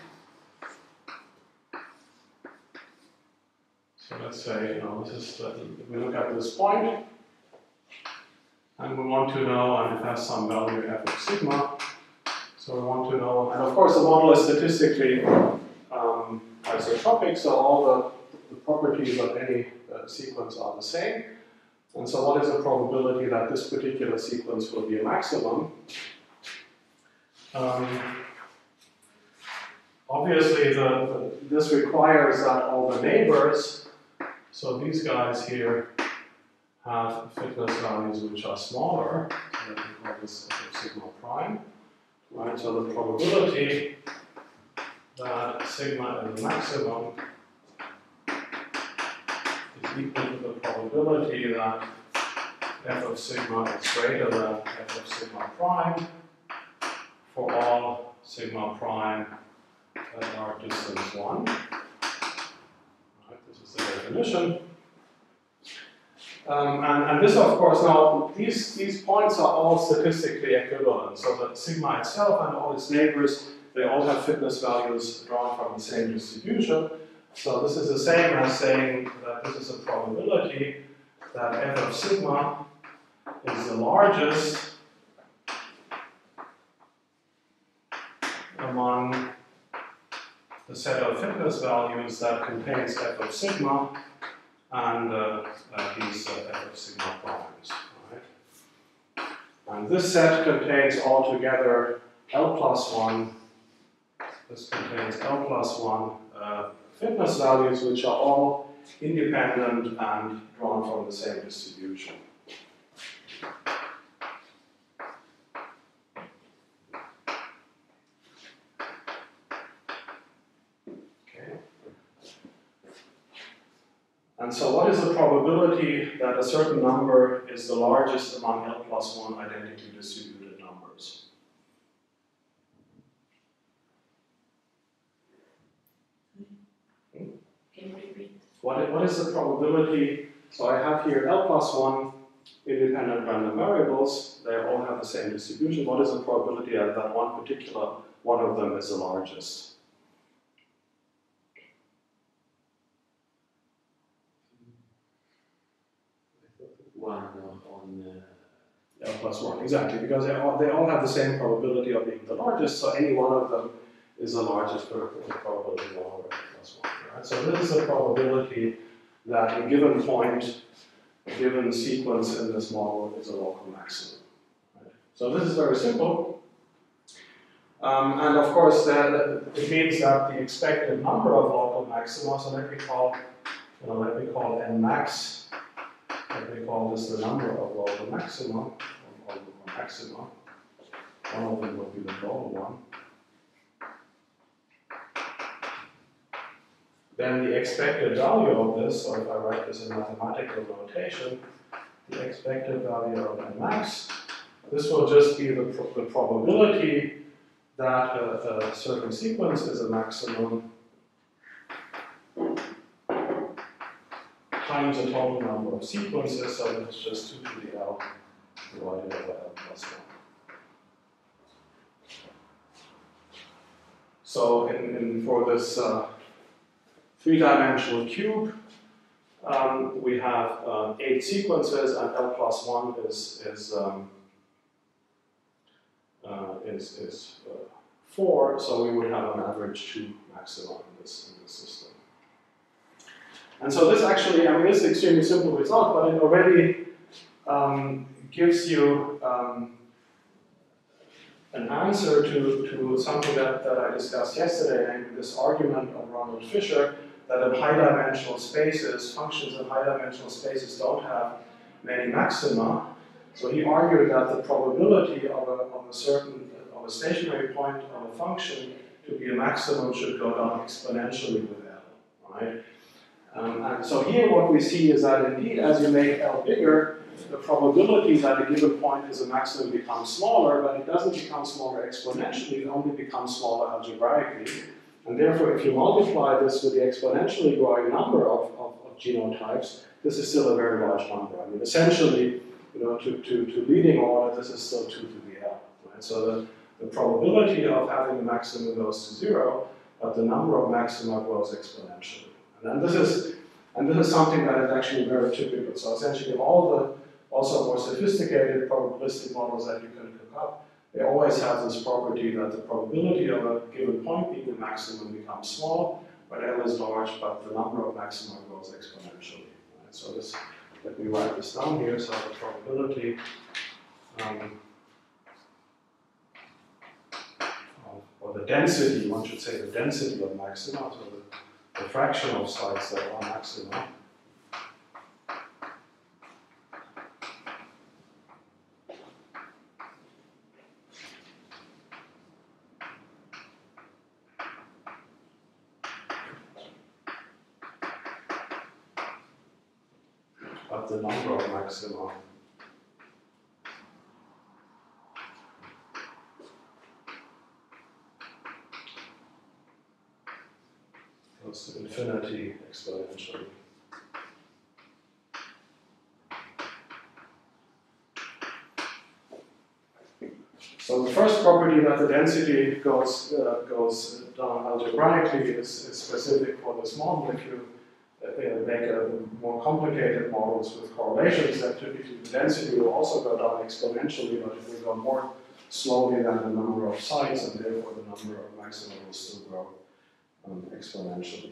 [SPEAKER 1] So let's say, this is, we look at this point, and we want to know, and it has some value f of sigma. So we want to know, and of course the model is statistically isotropic, so all the properties of any sequence are the same. And so what is the probability that this particular sequence will be a maximum? Obviously, this requires that all the neighbors, so these guys here, have fitness values which are smaller. So let me call this sigma prime. Right? So the probability that sigma is a maximum is equal to the probability that f of sigma is greater than f of sigma prime for all sigma prime that are distance 1. Right, this is the definition. And this, of course, now these points are all statistically equivalent. So that sigma itself and all its neighbors, they all have fitness values drawn from the same distribution. So this is the same as saying that this is a probability that f of sigma is the largest among the set of fitness values that contains f of sigma and these f of sigma primes. Right? And this set contains altogether L plus 1. This contains L plus 1 fitness values which are all independent and drawn from the same distribution. And so what is the probability that a certain number is the largest among L plus 1 identically distributed numbers?
[SPEAKER 3] Can you repeat?
[SPEAKER 1] What is the probability? So I have here L plus 1 independent random variables. They all have the same distribution. What is the probability that one particular one of them is the largest?
[SPEAKER 4] One on
[SPEAKER 1] L plus 1, exactly, because they all have the same probability of being the largest, so any one of them is the largest probability of L plus 1. Right? So this is the probability that a given point, a given sequence in this model is a local maximum. Right? So this is very simple. And of course, it means that the expected number of local maxima, so let me call n max. Let me call this the number of local maxima, or maxima. One of them will be the total one. Then the expected value of this, so if I write this in mathematical notation, the expected value of n max, this will just be the probability that a certain sequence is a maximum times the total number of sequences, so that's just 2 to the L divided by L plus 1. So for this 3-dimensional cube, we have 8 sequences, and L plus 1 is 4, so we would have an average 2 maxima in this system. And so this actually, I mean, this is an extremely simple result, but it already gives you an answer to something that I discussed yesterday, namely this argument of Wright-Fisher that in high-dimensional spaces, functions in high-dimensional spaces don't have many maxima. So he argued that the probability of a stationary point of a function to be a maximum should go down exponentially with L, right? And so here what we see is that indeed, as you make L bigger, the probability that a given point is a maximum becomes smaller, but it doesn't become smaller exponentially, it only becomes smaller algebraically. And therefore, if you multiply this with the exponentially growing number of genotypes, this is still a very large number. I mean, essentially, you know, to leading order, this is still 2 to the L. Right? So the probability of having a maximum goes to 0, but the number of maxima grows exponentially. And this is something that is actually very typical. So essentially, all the also more sophisticated probabilistic models that you can cook up, they always have this property that the probability of a given point being a maximum becomes small, but L is large, but the number of maxima grows exponentially. Right? So this, let me write this down here. So the probability or the density, one should say the density of maxima, so the fraction of sites that are maxima, but the number of maxima goes to infinity exponentially. So the first property that the density goes down algebraically is specific for this model. make more complicated models with correlations, then typically the density will also go down exponentially, but it will go more slowly than the number of sites, and therefore the number of maxima will still grow exponentially.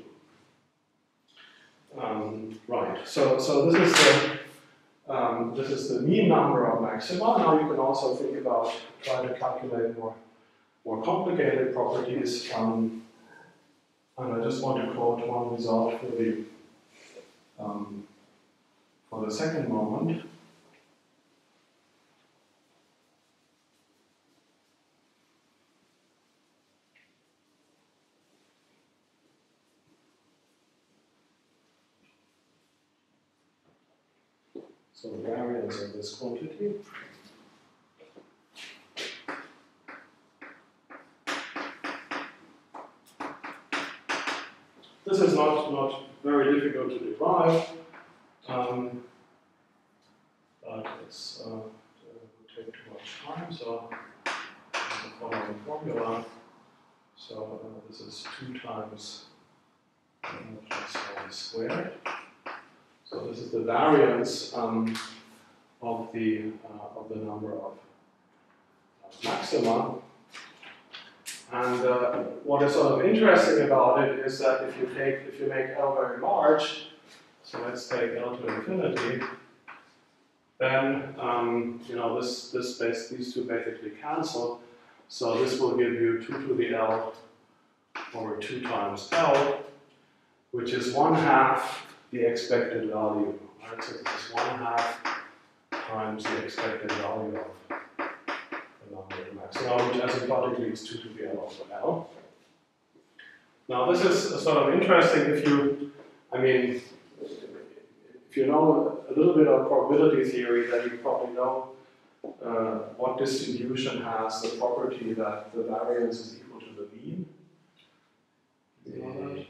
[SPEAKER 1] Right. So this is the mean number of maxima. Now you can also think about try to calculate more complicated properties. And I just want to quote one result for the second moment. So the variance of this quantity. This is not very difficult to derive, but it's it would take too much time. So the following formula. So this is 2 times plus 1 squared. So this is the variance of the number of maxima. And what is sort of interesting about it is that if you make L very large, so let's take L to infinity, then these two basically cancel. So this will give you 2 to the L over 2 times L, which is 1/2 the expected value. Right? So this is 1/2 times the expected value of the number of maxima, which asymptotically is 2 to the L over L. Now this is sort of interesting if you know a little bit of probability theory, then you probably know what distribution has the property that the variance is equal to the mean. You know that?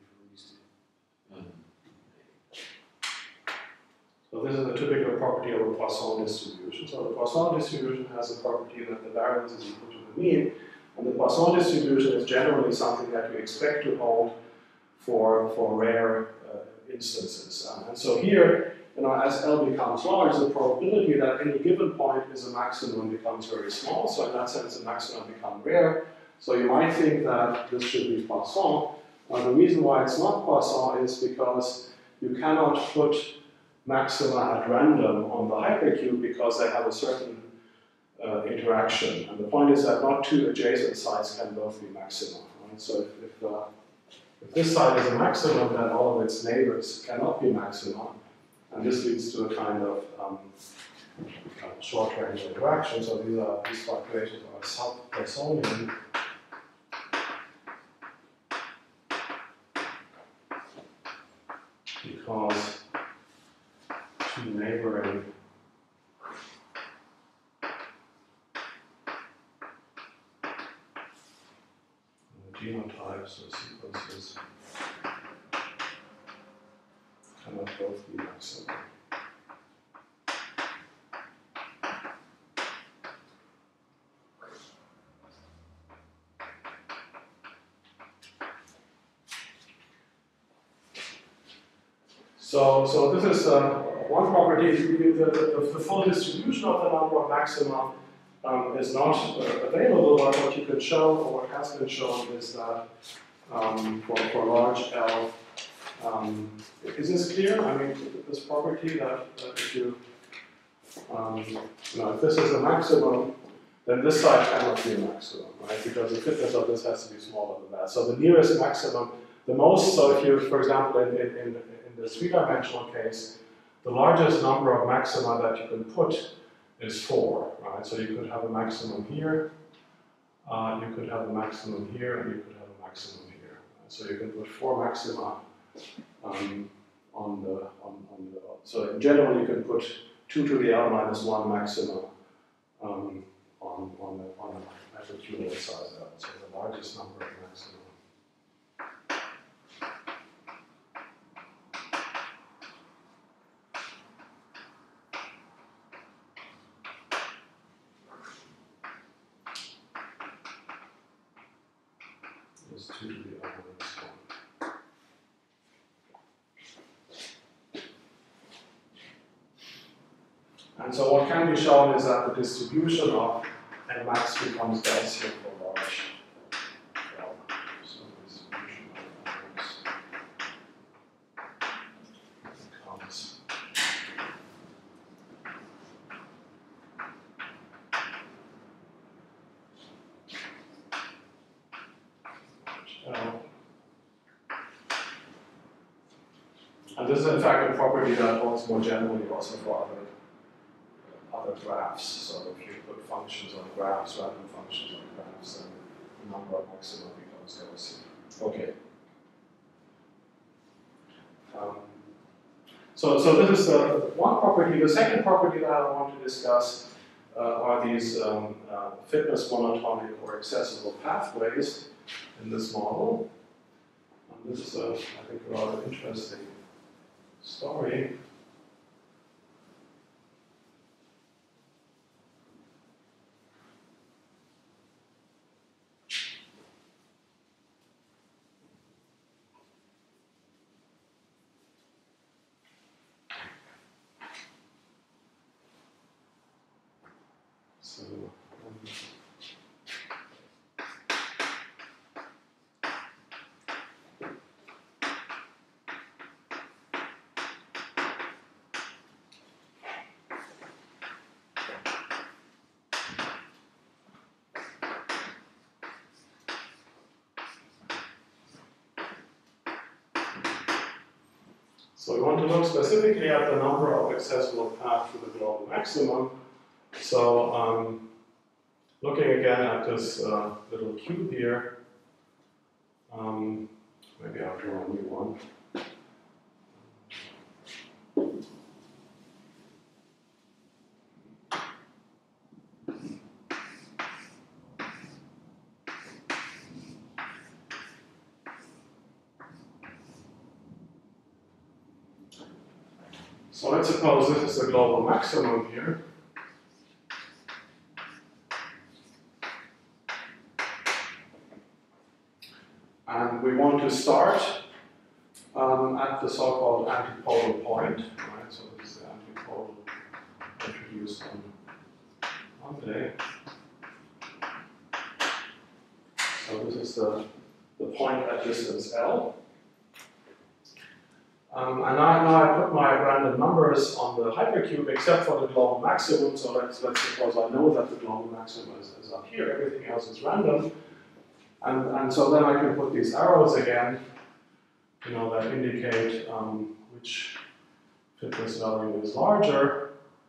[SPEAKER 1] So this is a typical property of a Poisson distribution. So the Poisson distribution has a property that the variance is equal to the mean, and the Poisson distribution is generally something that you expect to hold for rare instances. And so here, as L becomes large, the probability that any given point is a maximum becomes very small. So in that sense, the maximum become rare. So you might think that this should be Poisson. The reason why it's not Poisson is because you cannot put maxima at random on the hypercube because they have a certain interaction. And the point is that not 2 adjacent sites can both be maxima. Right? So if this site is a maximum, then all of its neighbors cannot be maxima. And this leads to a kind of short-range interaction. So these fluctuations are sub-Poissonian. Because 2 neighboring genotypes or sequences cannot both be maximum. So this is one property. The full distribution of the number of maxima is not available, but what you can show, or what has been shown, is that for large L, is this clear? This property that if you, if this is a maximum, then this side cannot be a maximum, right? Because the fitness of this has to be smaller than that. So the nearest maximum, the most, so if you, for example, in the 3-dimensional case, the largest number of maxima that you can put is 4, right? So you could have a maximum here, you could have a maximum here, and you could have a maximum here. Right? So you can put 4 maxima so in general you can put 2 to the L minus 1 maxima on the hypercubic side. So the largest number of maxima. Is 2 to the L minus 1. And so what can be shown is that the distribution of n max becomes Gaussian for large L. So distribution of n max becomes L. And this is in fact a property that holds more generally also for other graphs. So if you put functions on graphs, random functions on graphs, then the number of maxima becomes Gaussian. Okay. So this is the one property. The second property that I want to discuss are these fitness monotonic or accessible pathways in this model. And this is I think, a rather interesting story. So we want to look specifically at the number of accessible paths to the global maximum. So looking again at this little cube here, maybe I'll draw a new one. So let's suppose this is the global maximum here. And we want to start at the so-called antipodal point. Right? So this is the antipodal introduced on Monday. So this is the point at distance L. And now I put my random numbers on the hypercube except for the global maximum. So let's suppose I know that the global maximum is up here. Everything else is random. And so then I can put these arrows again, that indicate which fitness value is larger.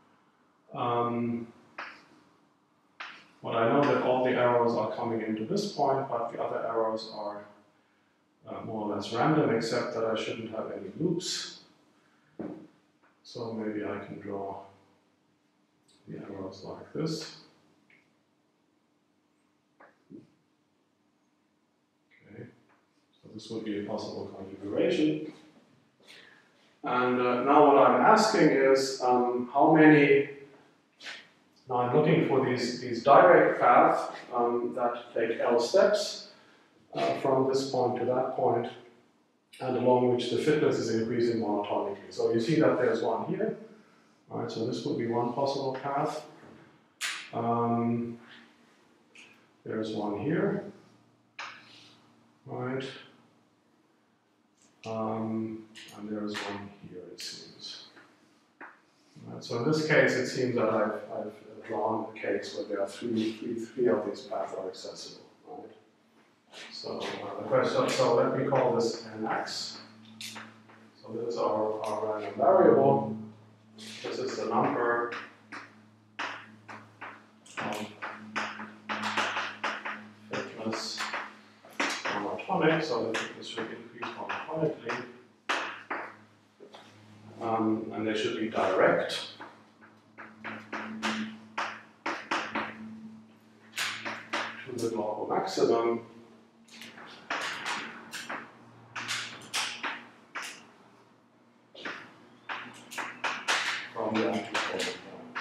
[SPEAKER 1] Well, I know that all the arrows are coming into this point, but the other arrows are more or less random, except that I shouldn't have any loops. So maybe I can draw the arrows like this. Okay, so this would be a possible configuration. And now what I'm asking is how many. Now I'm looking for these direct paths that take L steps. From this point to that point, and along which the fitness is increasing monotonically. So you see that there's one here. All right, so this would be one possible path. There's one here. All right. And there's one here, it seems. All right, so in this case, it seems that I've drawn a case where there are three of these paths are accessible. Right? So the question, so let me call this nx. So this is our random variable. This is the number of fitness monotonic, so the fitness should increase monotonically. And they should be direct. To the global maximum. From the antipodal point.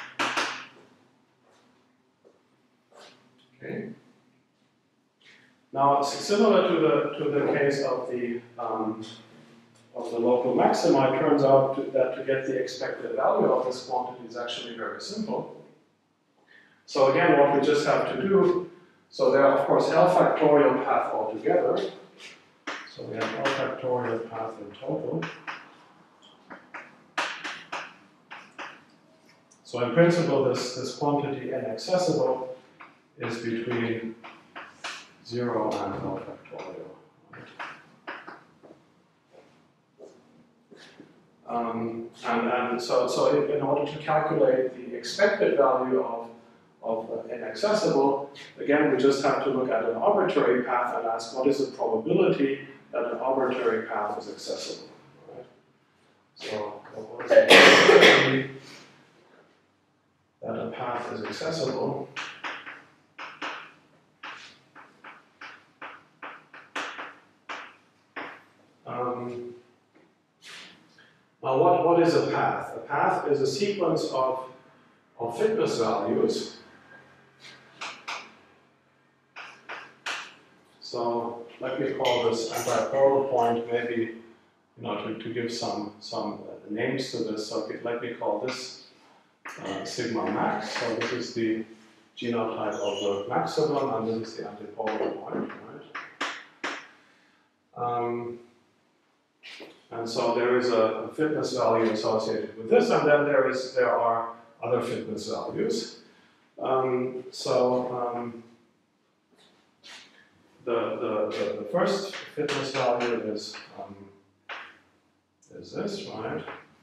[SPEAKER 1] Okay. Now, similar to the case of the local maxima, it turns out that to get the expected value of this quantity is actually very simple. So again, what we just have to do, so there are of course L factorial path altogether. So we have L factorial path in total. So in principle, this quantity n accessible is between 0 and L factorial. And so in order to calculate the expected value of n accessible, again, we just have to look at an arbitrary path and ask what is the probability that an arbitrary path is accessible. Right? So what is the probability that a path is accessible? Now, what is a path? A path is a sequence of fitness values. So let me call this anti-polar point, maybe to give some names to this. So let me call this sigma max. So this is the genotype of the maximum, and this is the antipolar point, right? And so there is a fitness value associated with this, and then there are other fitness values. The first fitness value is this, right?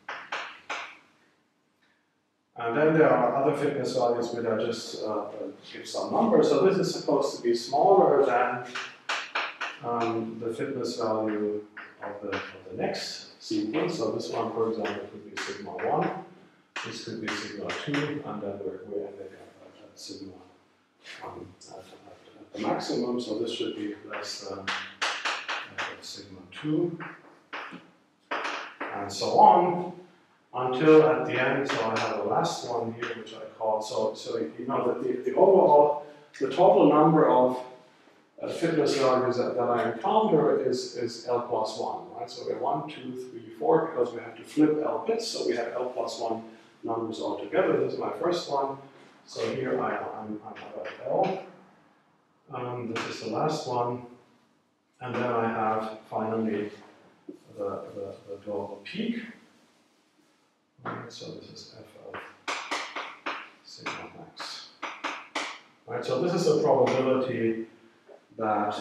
[SPEAKER 1] And then there are other fitness values which I just give some numbers. So this is supposed to be smaller than the fitness value of the next sequence. So this one, for example, could be sigma 1, this could be sigma 2, and then we're ending at sigma at the maximum. So this should be less than sigma 2, and so on, until at the end. So I have a last one here, which I call, so you know that the overall, the total number of fitness values that I encounter is L plus 1, right? So we have 1, 2, 3, 4, because we have to flip L bits, so we have L plus 1 numbers altogether. This is my first one. So here I'm at L. This is the last one. And then I have finally the global peak. Right, so this is F of sigma max. Right, so this is a probability that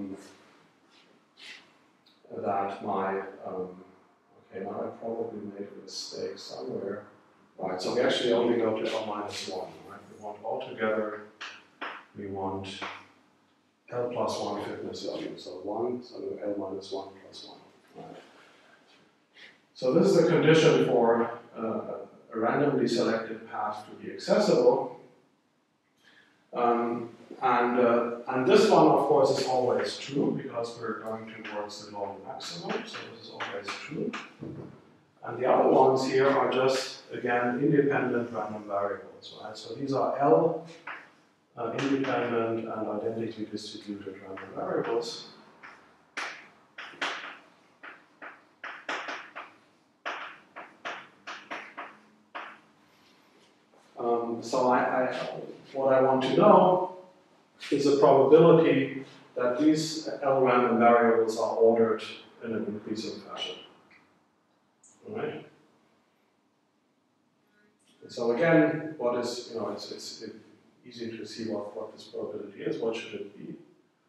[SPEAKER 1] okay, now I probably made a mistake somewhere. Right, so we actually only go to L minus 1, right? We want altogether, we want L plus 1 fitness value. So 1, so L minus 1 plus 1. Right. So this is a condition for a randomly selected path to be accessible. And this one, of course, is always true because we're going towards the global maximum, so this is always true. And the other ones here are just, again, independent random variables, right? So these are L independent and identically distributed random variables. So what I want to know is a probability that these L random variables are ordered in an increasing fashion. All right. And so again, what is, it's easy to see what this probability is. What should it be?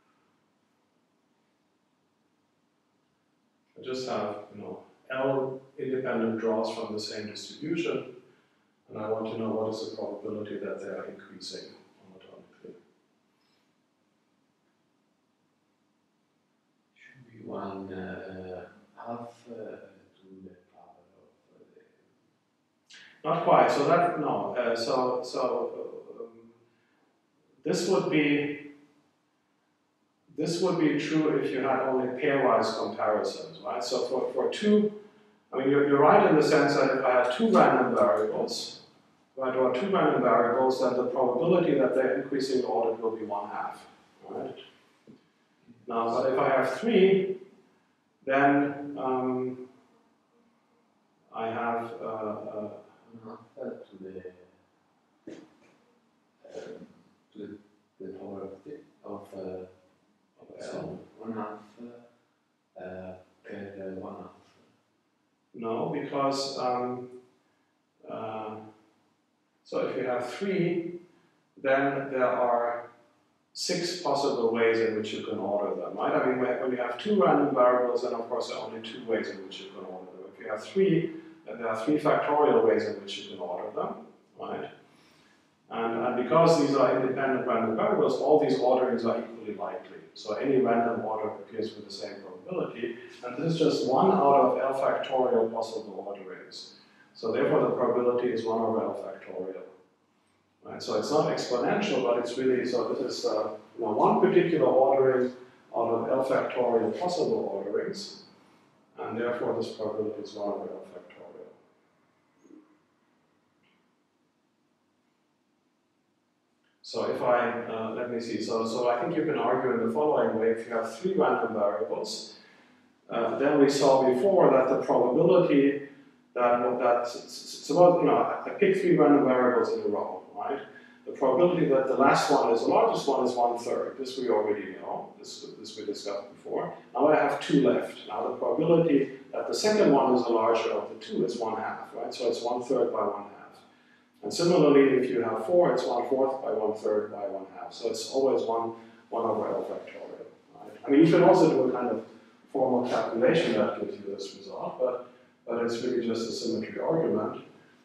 [SPEAKER 1] I just have, L independent draws from the same distribution, and I want to know what is the probability that they are increasing monotonically.
[SPEAKER 4] Should be 1 half to the power of the...
[SPEAKER 1] Not quite. So that no. This would be true if you had only pairwise comparisons, right? So for two, I mean, you're right in the sense that if I had two random variables, right, or two random variables, then the probability that they're increasing ordered will be 1/2, right? Now, but if I have 3, then I have
[SPEAKER 4] to the power of L, 1/2 per 1/2.
[SPEAKER 1] No, because so if you have 3, then there are 6 possible ways in which you can order them, right? I mean, when you have 2 random variables, then of course there are only 2 ways in which you can order them. If you have 3, then there are 3 factorial ways in which you can order them, right? And because these are independent random variables, all these orderings are equally likely. So any random order appears with the same probability, and this is just 1 out of L factorial possible orderings. So therefore the probability is 1 over L factorial. Right? So it's not exponential, but it's really, so this is one particular ordering out of L factorial possible orderings, and therefore this probability is 1 over L factorial. So if I, let me see, so I think you can argue in the following way: if you have 3 random variables, then we saw before that the probability suppose, I pick 3 random variables in a row, right? The probability that the last one is the largest one is 1/3. This we already know. This we discussed before. Now I have 2 left. Now the probability that the second one is the larger of the 2 is 1/2, right? So it's 1/3 by 1/2. And similarly, if you have 4, it's 1/4 by 1/3 by 1/2. So it's always 1 over L factorial, right? I mean, you can also do a kind of formal calculation that gives you this result, but it's really just a symmetry argument.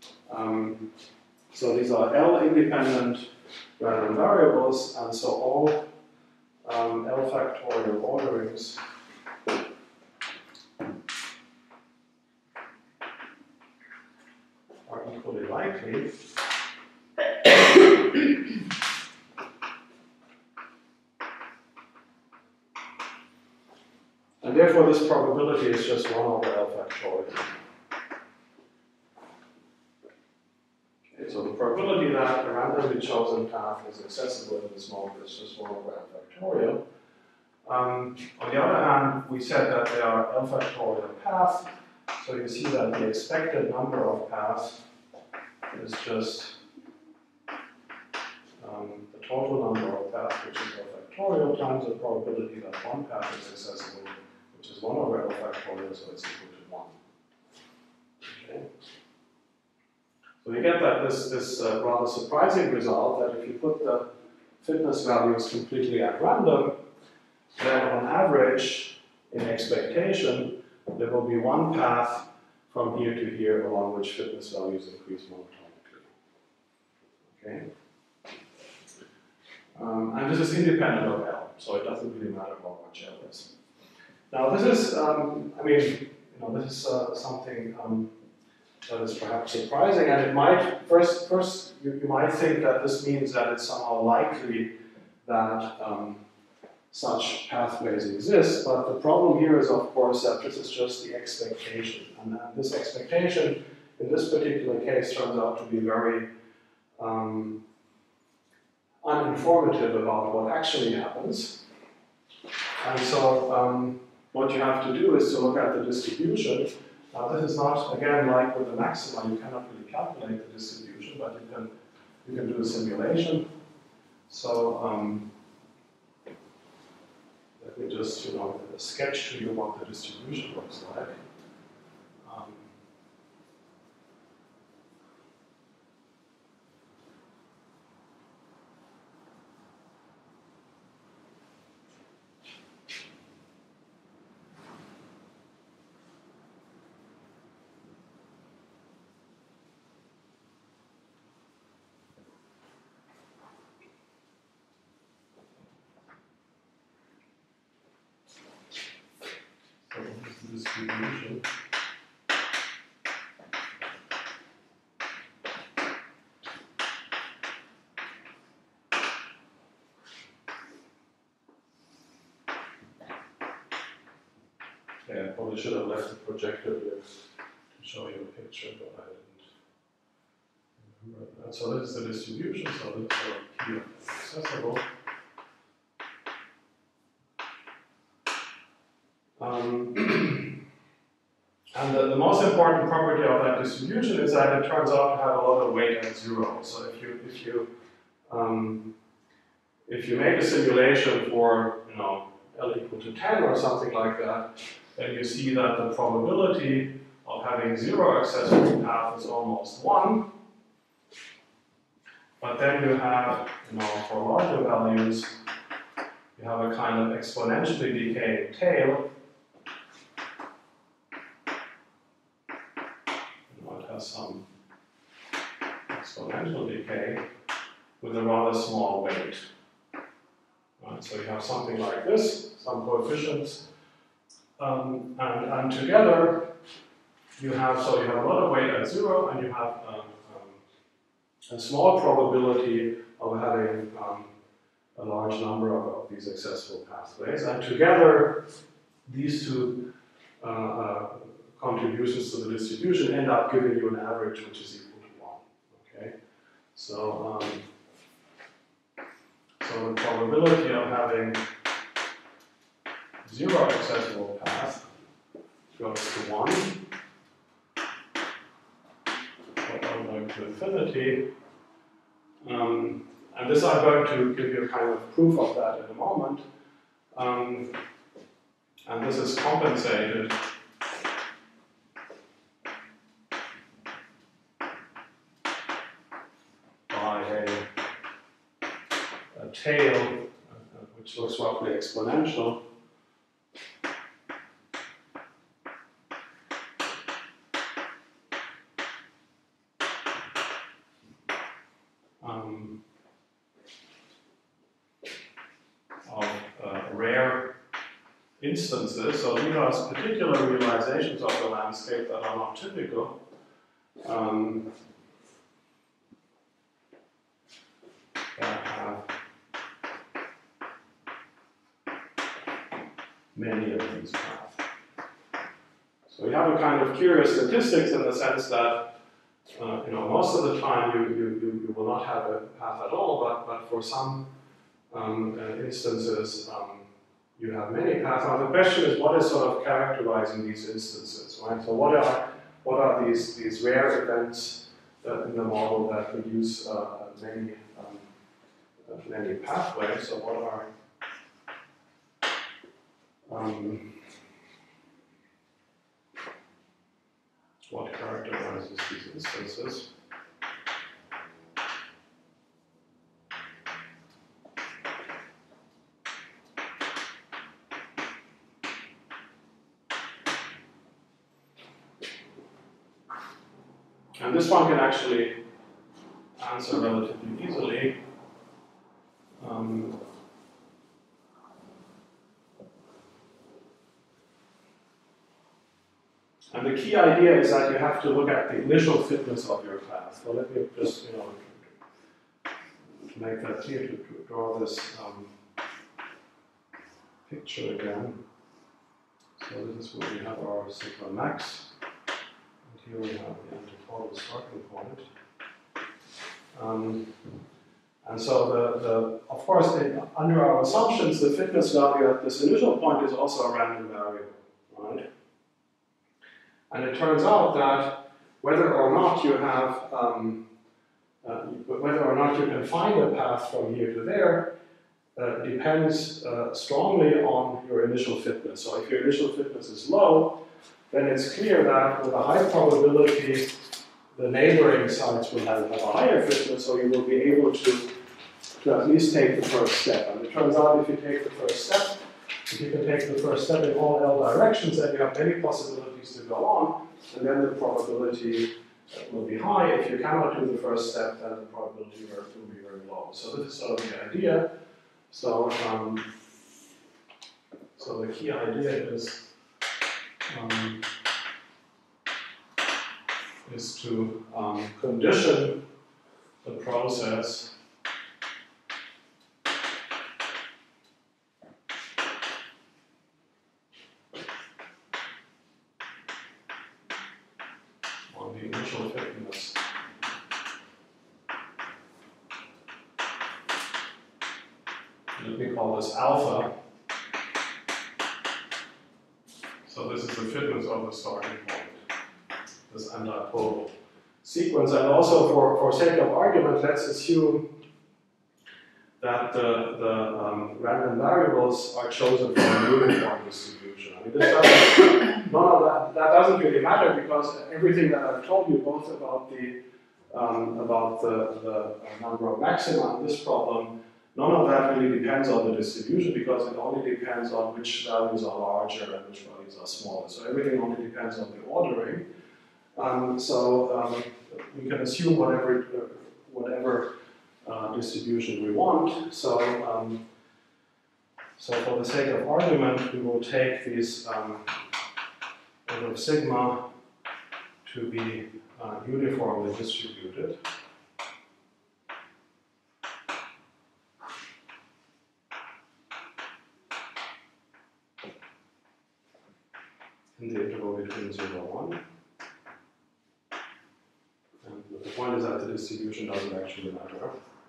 [SPEAKER 1] So these are L independent random variables, and so all L factorial orderings are equally likely. And therefore this probability is just 1 over L factorial. Okay, so the probability that a randomly chosen path is accessible in this mode is just 1 over L factorial. On the other hand, we said that there are L factorial paths, so you see that the expected number of paths is just the total number of paths, which is L factorial, times the probability that one path is accessible, which is 1 over L factorial, so it's equal to 1. Okay. So you get that this rather surprising result that if you put the fitness values completely at random, then on average, in expectation, there will be one path from here to here along which fitness values increase monotonically. Okay? And this is independent of L, so it doesn't really matter how much L is. Now this is, this is something that is perhaps surprising, and it might, first you might think that this means that it's somehow likely that such pathways exist, but the problem here is, of course, that this is just the expectation, and this expectation, in this particular case, turns out to be very uninformative about what actually happens. And so what you have to do is to look at the distribution. Now this is not, again, like with the maxima, you cannot really calculate the distribution, but you can do a simulation. So let me just, sketch to you what the distribution looks like. Distribution. Yeah, I probably should have left the projector here to show you a picture, but I didn't remember that. So this is the distribution, so this is here accessible. And the most important property of that distribution is that it turns out to have a lot of weight at 0. So if you make a simulation for L equal to 10 or something like that, then you see that the probability of having 0 accessible path is almost 1. But then you have, for larger values, you have a kind of exponentially decaying tail. It has some exponential decay with a rather small weight. Right, so you have something like this, some coefficients, and together you have a lot of weight at 0, and you have a small probability of having a large number of these accessible pathways, and together these two contributions to the distribution end up giving you an average which is equal to 1. Okay, so the probability of having 0 accessible path goes to 1, all going to infinity. And this I'm going to give you a kind of proof of that in a moment. And this is compensated by a tail which looks roughly exponential. Rare instances, so these are particular realizations of the landscape that are not typical. That have many of these paths. So we have a kind of curious statistics in the sense that most of the time you will not have a path at all, but for some instances you have many paths. Now the question is, what is sort of characterizing these instances, right? So what are these rare events in the model that produce many pathways? So what characterizes these instances? And this one can actually answer relatively easily. And the key idea is that you have to look at the initial fitness of your path. So let me just, to make that clear, to draw this picture again. So this is where we have our sigma max. Here we have the antipodal starting point. And so of course, under our assumptions, the fitness value at this initial point is also a random variable, right? And it turns out that whether or not you have, whether or not you can find a path from here to there, depends strongly on your initial fitness. So if your initial fitness is low, then it's clear that with a high probability, the neighboring sites will have a higher fitness, so you will be able to at least take the first step. And it turns out if you take the first step, if you can take the first step in all L directions, then you have many possibilities to go on, and then the probability will be high. If you cannot do the first step, then the probability will be very low. So this is sort of the idea. So, so the key idea is to condition the process on the initial fitness. Let me call this alpha. So this is the fitness of the starting point, this antipodal sequence. And also for sake of argument, let's assume that the random variables are chosen from a uniform distribution. I mean, this doesn't, none of that doesn't really matter, because everything that I've told you, both about the number of maxima in this problem, none of that really depends on the distribution, because it only depends on which values are larger and which values are smaller. So everything only depends on the ordering. We can assume whatever distribution we want. So for the sake of argument, we will take these of sigma to be uniformly distributed. In the interval between 0 and 1. And the point is that the distribution doesn't actually matter.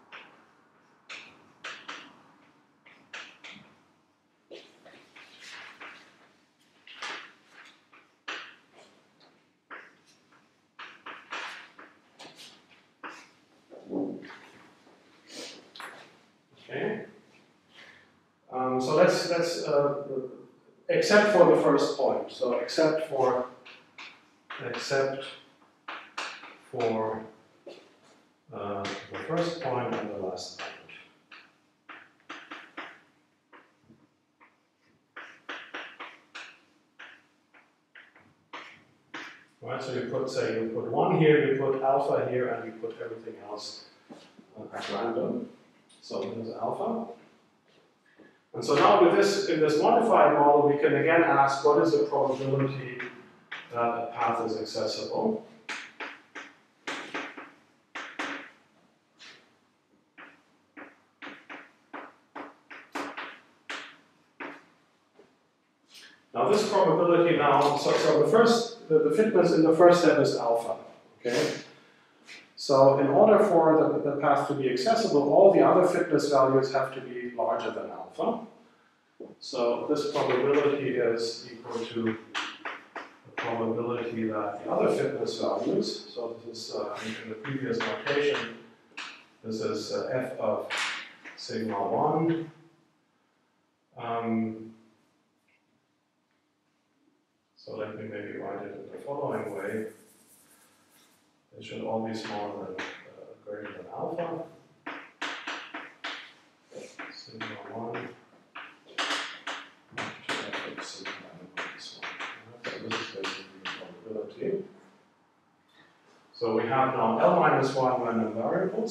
[SPEAKER 1] Okay. So let's except for the first point. So except for the first point and the last point. Right, so you put 1 here, you put alpha here, and you put everything else at random. So there's alpha. And so now with this, in this modified model, we can again ask what is the probability that a path is accessible. Now this probability now, so the fitness in the first step is alpha, okay? So in order for the path to be accessible, all the other fitness values have to be larger than alpha. So this probability is equal to the probability that the other fitness values, so this is in the previous notation, this is f of sigma 1. So let me maybe write it in the following way. It should all be smaller than greater than alpha. Sigma 1 to f of sigma minus 1. So this is basically the probability. So we have now L minus 1 random variables.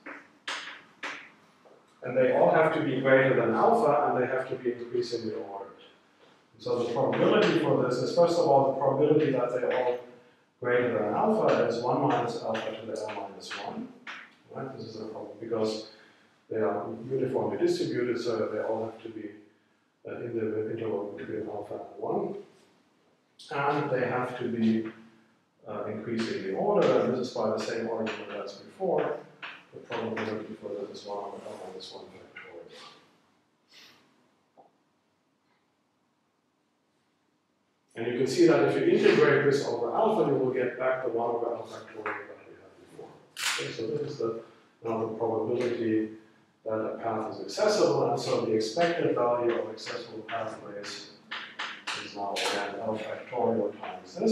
[SPEAKER 1] And they all have to be greater than alpha, and they have to be increasingly ordered. So the probability for this is, first of all, the probability that they are all greater than alpha is 1 minus alpha to the L minus 1. Right? This is a problem because they are uniformly distributed, so that they all have to be in the interval between alpha and 1. And they have to be increasingly ordered, and this is by the same argument as before. The probability for this is 1 over L minus 1 factorial. And you can see that if you integrate this over alpha, you will get back the 1 over L factorial that we had before. Okay, so this is now the probability that a path is accessible, and so the expected value of accessible pathways is now again L factorial times this.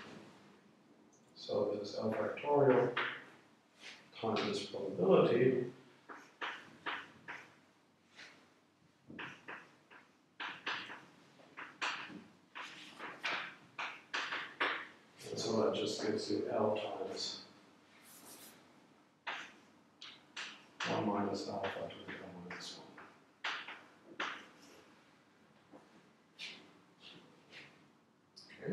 [SPEAKER 1] So this is L factorial times this probability. So that just gives you L times 1 minus alpha to the L minus 1. Okay.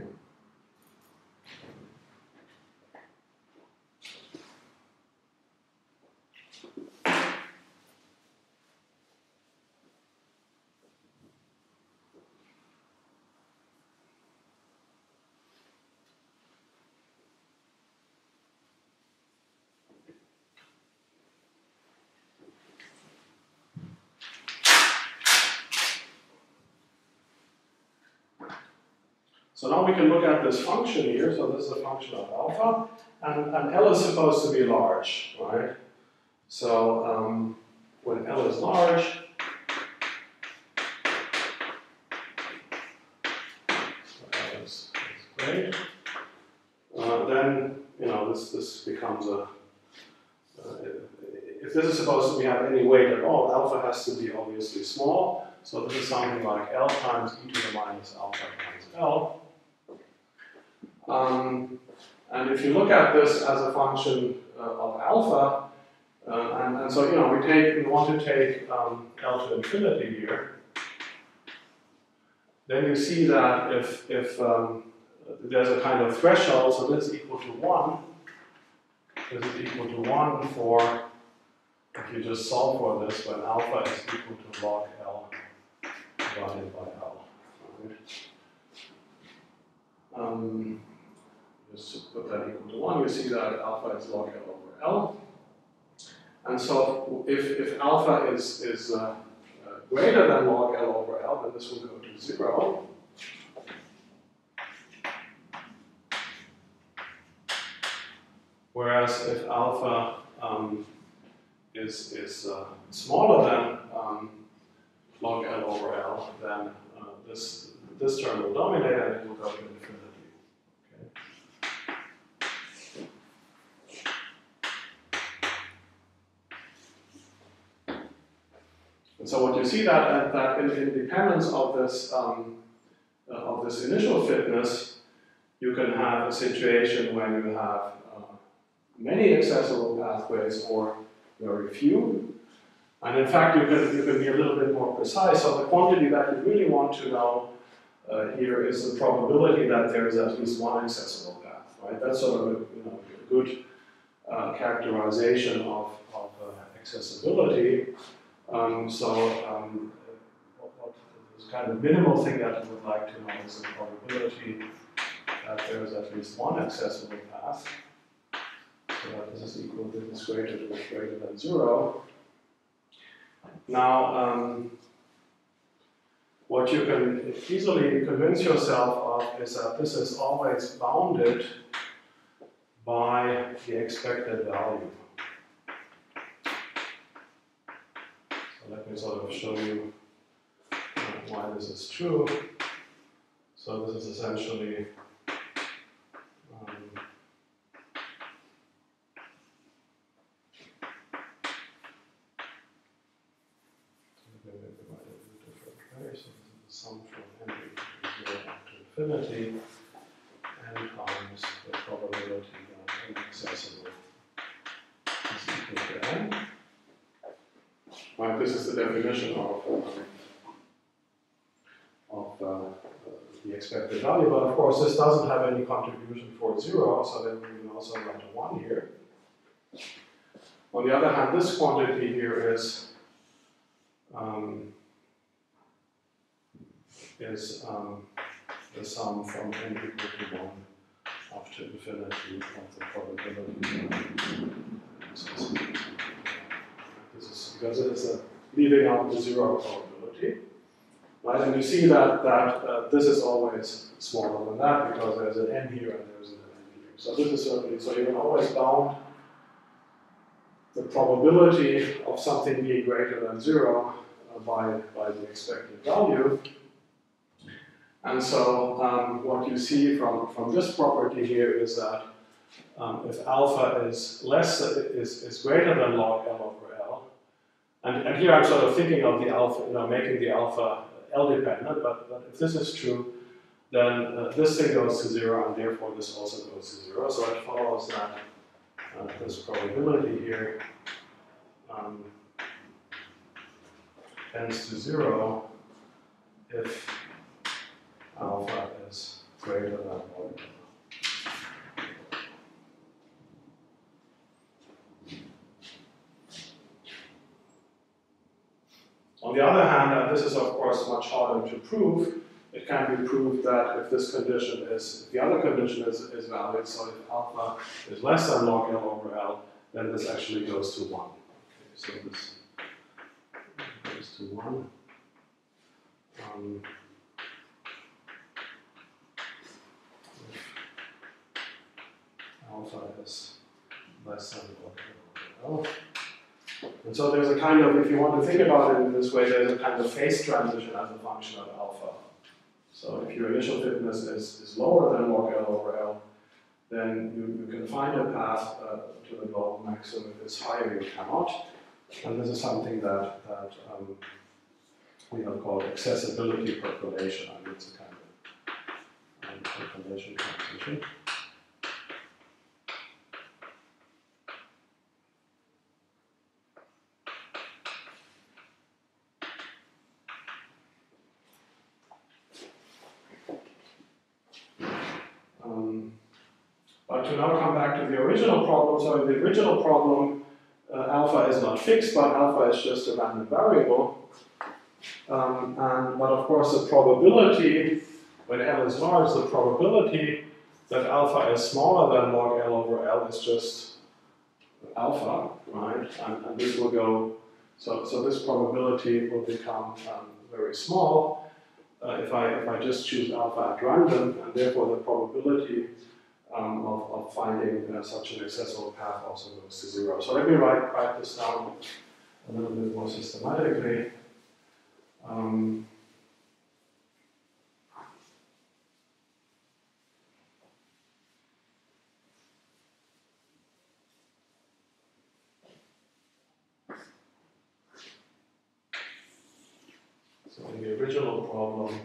[SPEAKER 1] So now we can look at this function here. So this is a function of alpha, and L is supposed to be large, right? So when L is large, L is great, then this becomes a. If this is supposed to have any weight at all, alpha has to be obviously small. So this is something like L times e to the minus alpha times L. And if you look at this as a function of alpha, and so we want to take L to infinity here, then you see that if there's a kind of threshold, so this is equal to 1, this is equal to 1 for, if you just solve for this, when alpha is equal to log L divided by L. Right? Just to put that equal to 1, you see that alpha is log L over L. And so if alpha is greater than log L over L, then this will go to 0. Whereas if alpha is smaller than log L over L, then this term will dominate and it will go to infinity. And so what you see that in dependence of this initial fitness, you can have a situation when you have many accessible pathways or very few. And in fact, you can be a little bit more precise. So the quantity that you really want to know here is the probability that there is at least one accessible path, right? That's sort of a good characterization of accessibility. The kind of minimal thing that you would like to know is the probability that there is at least one accessible path. So that this is equal to this greater than 0. Now, what you can easily convince yourself of is that this is always bounded by the expected value. So let me sort of show you why this is true. So this is essentially so this is the sum from n equal to 0 up to infinity, n times the probability that inaccessible is equal to n. Right, this is the definition of the expected value, but of course this doesn't have any contribution for 0, so then we can also write a 1 here. On the other hand, this quantity here is the sum from n equal to 1 up to infinity of the probability. This is because it is leaving out the 0 probability. Right? And you see that this is always smaller than that because there's an n here and there's an n here. So this is certainly, so you can always bound the probability of something being greater than 0 by the expected value. And so what you see from this property here is that if alpha is greater than log L over L, and here I'm sort of thinking of the alpha, making the alpha L dependent, but if this is true, then this thing goes to 0 and therefore this also goes to 0. So it follows that this probability here tends to 0 if alpha is greater than log L. On the other hand, and this is of course much harder to prove, it can be proved that if this condition if the other condition is valid, so if alpha is less than log L over L, then this actually goes to 1. Okay, so this goes to 1. alpha is less than log L. And so there's a kind of, if you want to think about it in this way, there's a kind of phase transition as a function of alpha. So if your initial fitness is lower than log L over L, then you can find a path to the global maximum. If it's higher, you cannot. And this is something that we have called accessibility percolation. I mean, it's a kind of percolation transition. But to now come back to the original problem, so in the original problem, alpha is not fixed, but alpha is just a random variable. But of course the probability, when L is large, the probability that alpha is smaller than log L over L is just alpha, right? And this will go, so this probability will become very small if I just choose alpha at random, and therefore the probability of finding such an accessible path also goes to 0. So let me write this down a little bit more systematically. So in the original problem,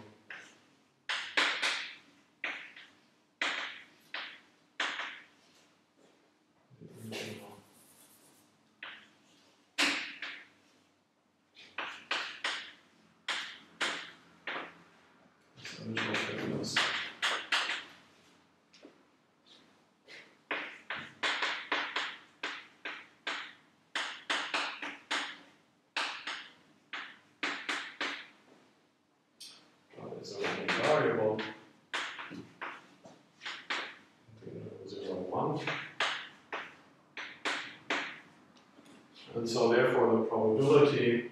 [SPEAKER 1] is a random variable, 0, 1. And so therefore the probability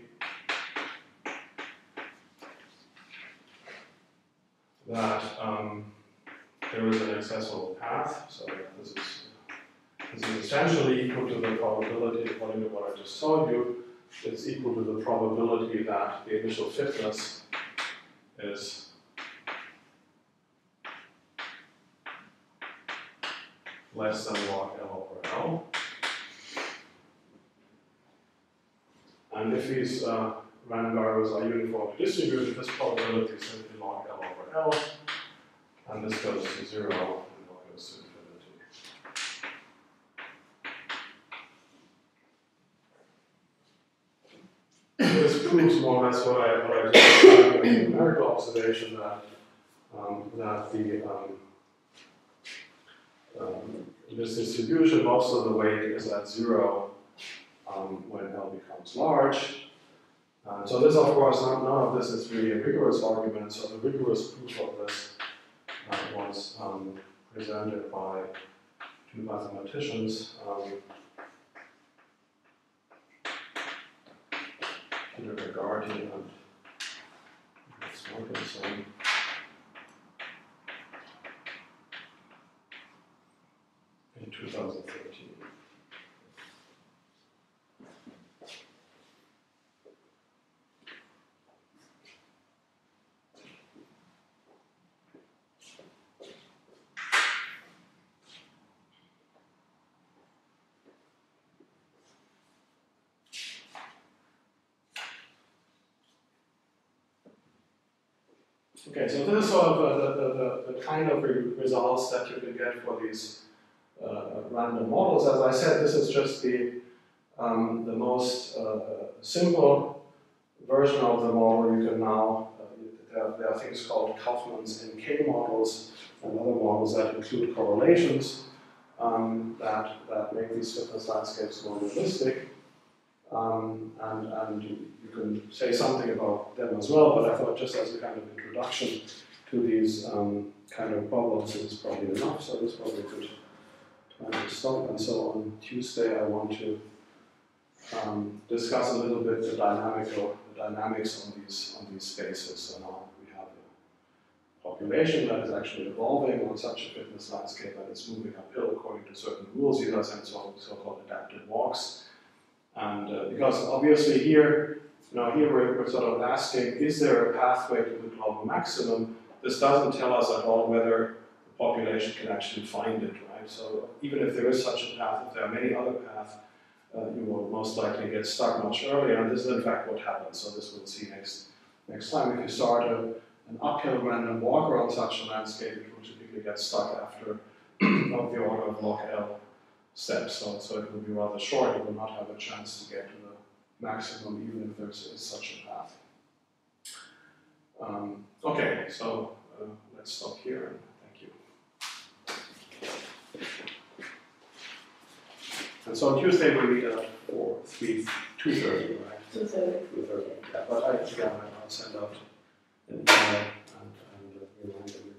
[SPEAKER 1] that there is an accessible path, so this is essentially equal to the probability, according to what I just told you, it's equal to the probability that the initial fitness is less than log L over L. And if these random variables are uniformly distributed, this probability is simply log L over L, and this goes to 0 and L goes to infinity. This proves more or less what I just described in the numerical observation that this distribution, most of the weight is at 0 when L becomes large. So this, of course, none of this is really a rigorous argument. So the rigorous proof of this was presented by two mathematicians, Peter Garty and Smokinson. In 2013. Okay, so this is sort of the kind of results that you can get for these random models. As I said, this is just the most simple version of the model. You can now, there are things called Kaufman's NK models and other models that include correlations that make these fitness landscapes more realistic. And you can say something about them as well, but I thought just as a kind of introduction to these kind of problems is probably enough, so this probably good time to stop. And so on Tuesday I want to discuss a little bit the dynamics on these spaces. So now we have population that is actually evolving on such a fitness landscape and it's moving uphill according to certain rules. These are some so-called adaptive walks. And because obviously here, here we're sort of asking, is there a pathway to the global maximum? This doesn't tell us at all whether the population can actually find it, right? So even if there is such a path, if there are many other paths, you will most likely get stuck much earlier, and this is in fact what happens. So this we'll see next time. If you start an uphill random walker on such a landscape, it will typically get stuck after of the order of log L steps. So it will be rather short. It will not have a chance to get to the maximum, even if there is such a path. Okay, so let's stop here and thank you. And so on Tuesday we meet at 2:30, right? 2:30. 2:30. Yeah, but I'll send out an email and remind them.